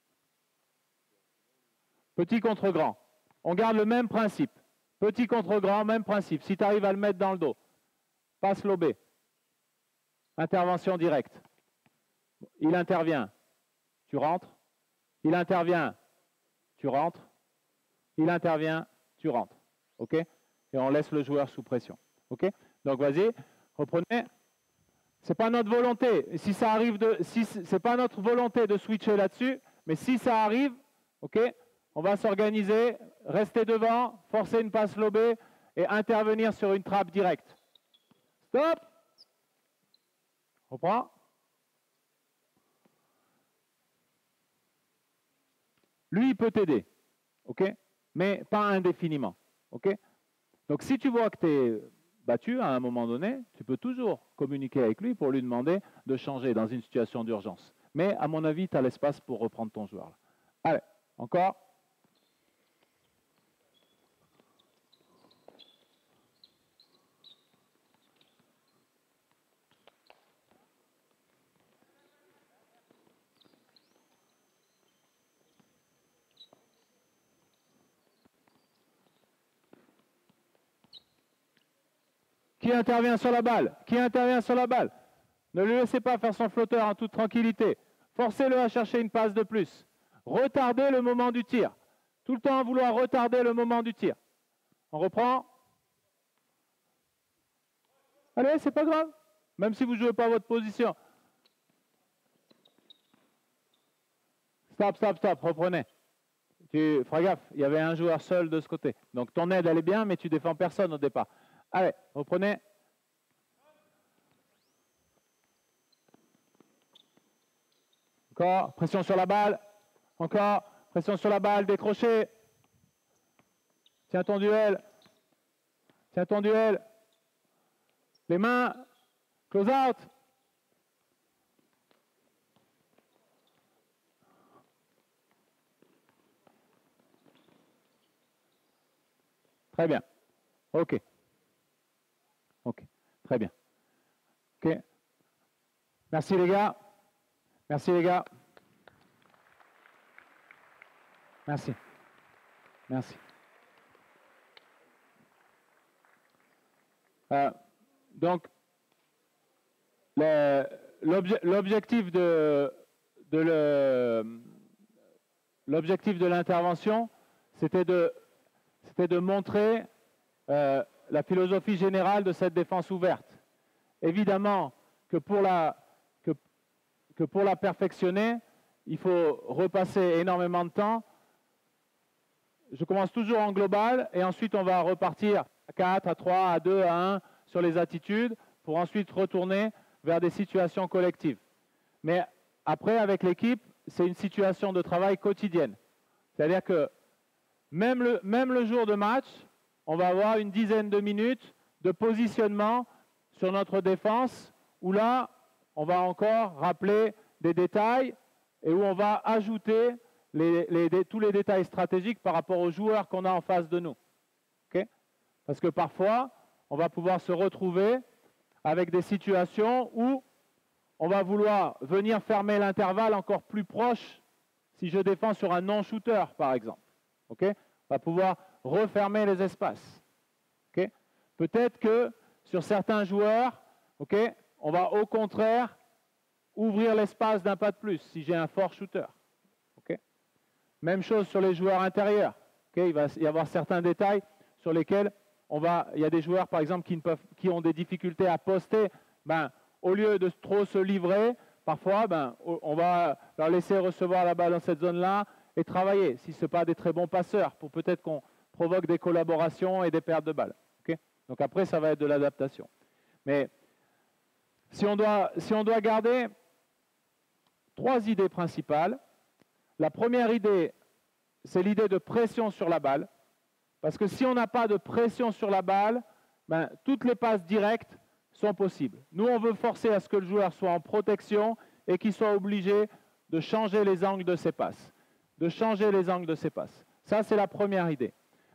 Petit contre grand. On garde le même principe. Petit contre grand, même principe. Si tu arrives à le mettre dans le dos, passe lobé. Intervention directe. Il intervient. Tu rentres. Il intervient. Tu rentres. Il intervient. Tu rentres. OK? Et on laisse le joueur sous pression. OK? Donc, vas-y, reprenez. Ce n'est pas notre volonté. Si ça arrive c'est pas notre volonté de switcher là-dessus, mais si ça arrive, OK, on va s'organiser, rester devant, forcer une passe lobée et intervenir sur une trappe directe. Stop. Reprends. Lui, il peut t'aider, OK, mais pas indéfiniment. OK? Donc, si tu vois que tu es battu à un moment donné, tu peux toujours communiquer avec lui pour lui demander de changer dans une situation d'urgence. Mais à mon avis, tu as l'espace pour reprendre ton joueur. Là. Allez, encore. Qui intervient sur la balle? Qui intervient sur la balle? Ne le laissez pas faire son flotteur en toute tranquillité. Forcez-le à chercher une passe de plus. Retardez le moment du tir. Tout le temps à vouloir retarder le moment du tir. On reprend. Allez, c'est pas grave. Même si vous ne jouez pas votre position. Stop, stop, stop. Reprenez. Feras gaffe, il y avait un joueur seul de ce côté. Donc ton aide, elle est bien, mais tu défends personne au départ. Allez, reprenez. Encore, pression sur la balle. Encore, pression sur la balle, décroché. Tiens ton duel. Tiens ton duel. Les mains. Close out. Très bien. OK. OK. Très bien. OK. Merci les gars. Merci les gars. Merci. Merci. Donc, l'objectif de l'intervention, c'était de montrer la philosophie générale de cette défense ouverte. Évidemment que pour la perfectionner, il faut repasser énormément de temps. Je commence toujours en global et ensuite on va repartir à 4, à 3, à 2, à 1 sur les attitudes pour ensuite retourner vers des situations collectives. Mais après, avec l'équipe, c'est une situation de travail quotidienne. C'est-à-dire que même le jour de match, on va avoir une dizaine de minutes de positionnement sur notre défense où là, on va encore rappeler des détails et où on va ajouter tous les détails stratégiques par rapport aux joueurs qu'on a en face de nous. Okay? Parce que parfois, on va pouvoir se retrouver avec des situations où on va vouloir venir fermer l'intervalle encore plus proche si je défends sur un non-shooter, par exemple. Okay? On va pouvoir refermer les espaces. Okay? Peut-être que sur certains joueurs, okay, on va au contraire ouvrir l'espace d'un pas de plus si j'ai un fort shooter. Okay? Même chose sur les joueurs intérieurs. Okay? Il va y avoir certains détails sur lesquels il y a des joueurs, par exemple, qui ont des difficultés à poster. Au lieu de trop se livrer, parfois, on va leur laisser recevoir la balle dans cette zone-là et travailler, si ce n'est pas des très bons passeurs, pour peut-être qu'on provoque des collaborations et des pertes de balles. Okay? Donc après, ça va être de l'adaptation. Mais si on doit garder 3 idées principales, la première idée, c'est l'idée de pression sur la balle. Parce que si on n'a pas de pression sur la balle, toutes les passes directes sont possibles. Nous, on veut forcer à ce que le joueur soit en protection et qu'il soit obligé de changer les angles de ses passes. Ça, c'est la première idée.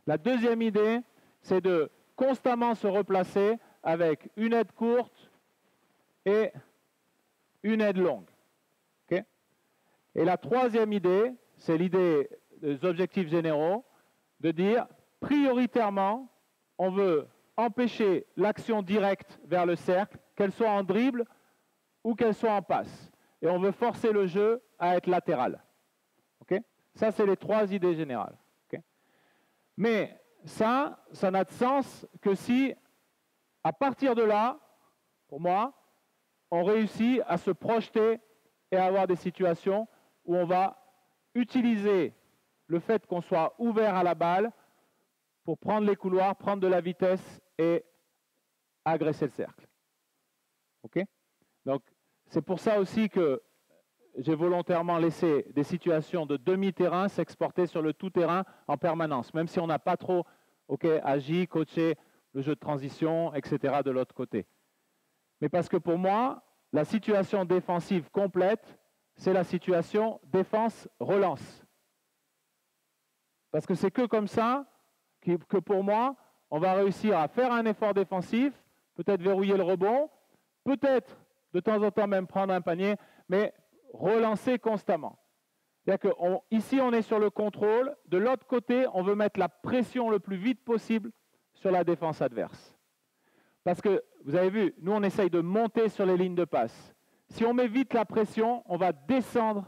La deuxième idée, c'est de constamment se replacer avec une aide courte et une aide longue. Okay? Et la troisième idée, c'est l'idée des objectifs généraux, de dire prioritairement, on veut empêcher l'action directe vers le cercle, qu'elle soit en dribble ou qu'elle soit en passe. Et on veut forcer le jeu à être latéral. Okay? Ça, c'est les trois idées générales. Okay? Mais ça n'a de sens que si, à partir de là, pour moi, on réussit à se projeter et à avoir des situations où on va utiliser le fait qu'on soit ouvert à la balle pour prendre les couloirs, prendre de la vitesse et agresser le cercle. Okay? Donc, c'est pour ça aussi que j'ai volontairement laissé des situations de demi-terrain s'exporter sur le tout-terrain en permanence, même si on n'a pas trop agi, coaché le jeu de transition, etc. de l'autre côté. Mais parce que pour moi, la situation défensive complète, c'est la situation défense-relance. Parce que c'est que comme ça que pour moi, on va réussir à faire un effort défensif, peut-être verrouiller le rebond, peut-être de temps en temps même prendre un panier, mais relancer constamment. C'est-à-dire qu'ici, on est sur le contrôle. De l'autre côté, on veut mettre la pression le plus vite possible sur la défense adverse. Parce que, vous avez vu, nous, on essaye de monter sur les lignes de passe. Si on met vite la pression, on va descendre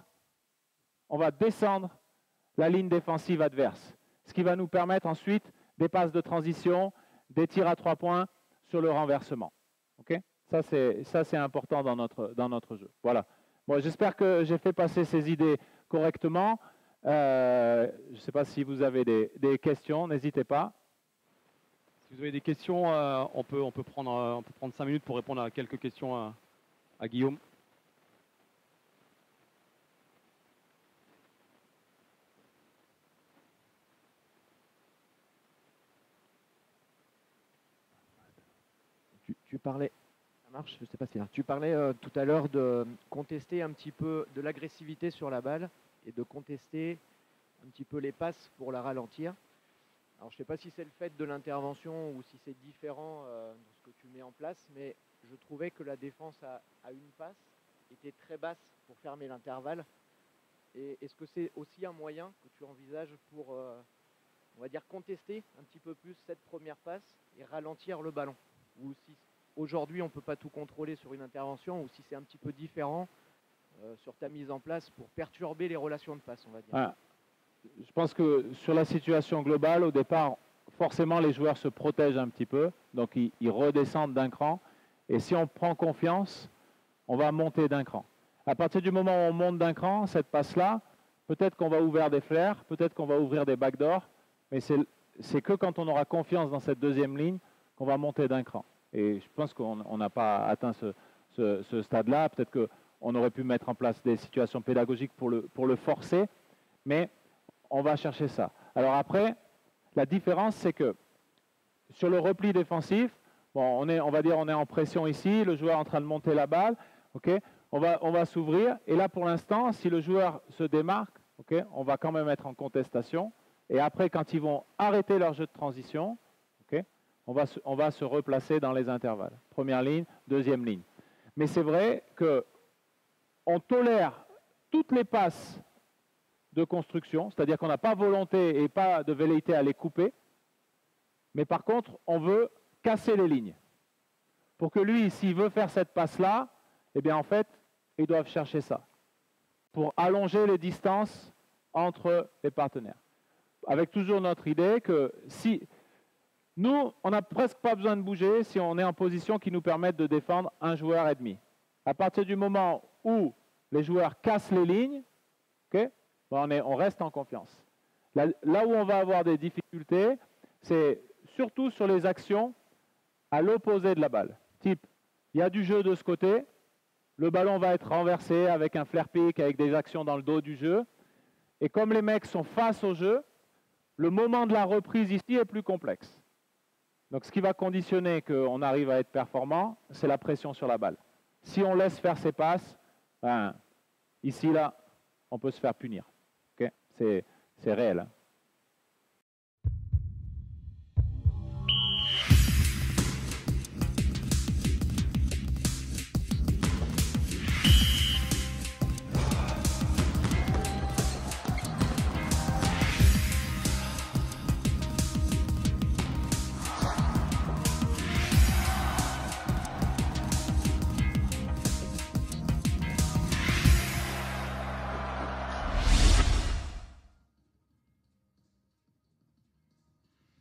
la ligne défensive adverse. Ce qui va nous permettre ensuite des passes de transition, des tirs à 3 points sur le renversement. Okay? Ça, c'est important dans notre jeu. Voilà. Bon, j'espère que j'ai fait passer ces idées correctement. Je ne sais pas si vous avez des questions, n'hésitez pas. Si vous avez des questions, on peut prendre 5 minutes pour répondre à quelques questions à Guillaume. Tu parlais, ça marche, je sais pas si là. Tu parlais tout à l'heure de contester un petit peu de l'agressivité sur la balle et de contester un petit peu les passes pour la ralentir. Alors je ne sais pas si c'est le fait de l'intervention ou si c'est différent dans ce que tu mets en place, mais je trouvais que la défense à une passe était très basse pour fermer l'intervalle. Et est-ce que c'est aussi un moyen que tu envisages pour, on va dire, contester un petit peu plus cette première passe et ralentir le ballon? Ou si aujourd'hui on ne peut pas tout contrôler sur une intervention, ou si c'est un petit peu différent sur ta mise en place pour perturber les relations de passe, on va dire. Ah, je pense que sur la situation globale, au départ, forcément les joueurs se protègent un petit peu, donc ils redescendent d'un cran, et si on prend confiance, on va monter d'un cran. À partir du moment où on monte d'un cran, cette passe-là, peut-être qu'on va ouvrir des flares, peut-être qu'on va ouvrir des backdoors, mais c'est que quand on aura confiance dans cette deuxième ligne qu'on va monter d'un cran. Et je pense qu'on n'a pas atteint ce stade-là. Peut-être qu'on aurait pu mettre en place des situations pédagogiques pour le forcer, mais on va chercher ça. Alors après, la différence, c'est que sur le repli défensif, bon, on va dire on est en pression ici, le joueur est en train de monter la balle, okay, on va s'ouvrir, et là pour l'instant, si le joueur se démarque, okay, on va quand même être en contestation, et après quand ils vont arrêter leur jeu de transition, okay, on va se replacer dans les intervalles. Première ligne, deuxième ligne. Mais c'est vrai qu'on tolère toutes les passes de construction, c'est-à-dire qu'on n'a pas volonté et pas de velléité à les couper, mais par contre, on veut casser les lignes. Pour que lui, s'il veut faire cette passe-là, eh bien en fait, ils doivent chercher ça, pour allonger les distances entre les partenaires. Avec toujours notre idée que si nous, on n'a presque pas besoin de bouger si on est en position qui nous permette de défendre un joueur et demi. À partir du moment où les joueurs cassent les lignes, okay, on reste en confiance. Là où on va avoir des difficultés, c'est surtout sur les actions à l'opposé de la balle. Type, il y a du jeu de ce côté, le ballon va être renversé avec un flare pick, avec des actions dans le dos du jeu. Et comme les mecs sont face au jeu, le moment de la reprise ici est plus complexe. Donc ce qui va conditionner qu'on arrive à être performant, c'est la pression sur la balle. Si on laisse faire ses passes, ben, ici, là, on peut se faire punir. Okay, c'est réel. Hein.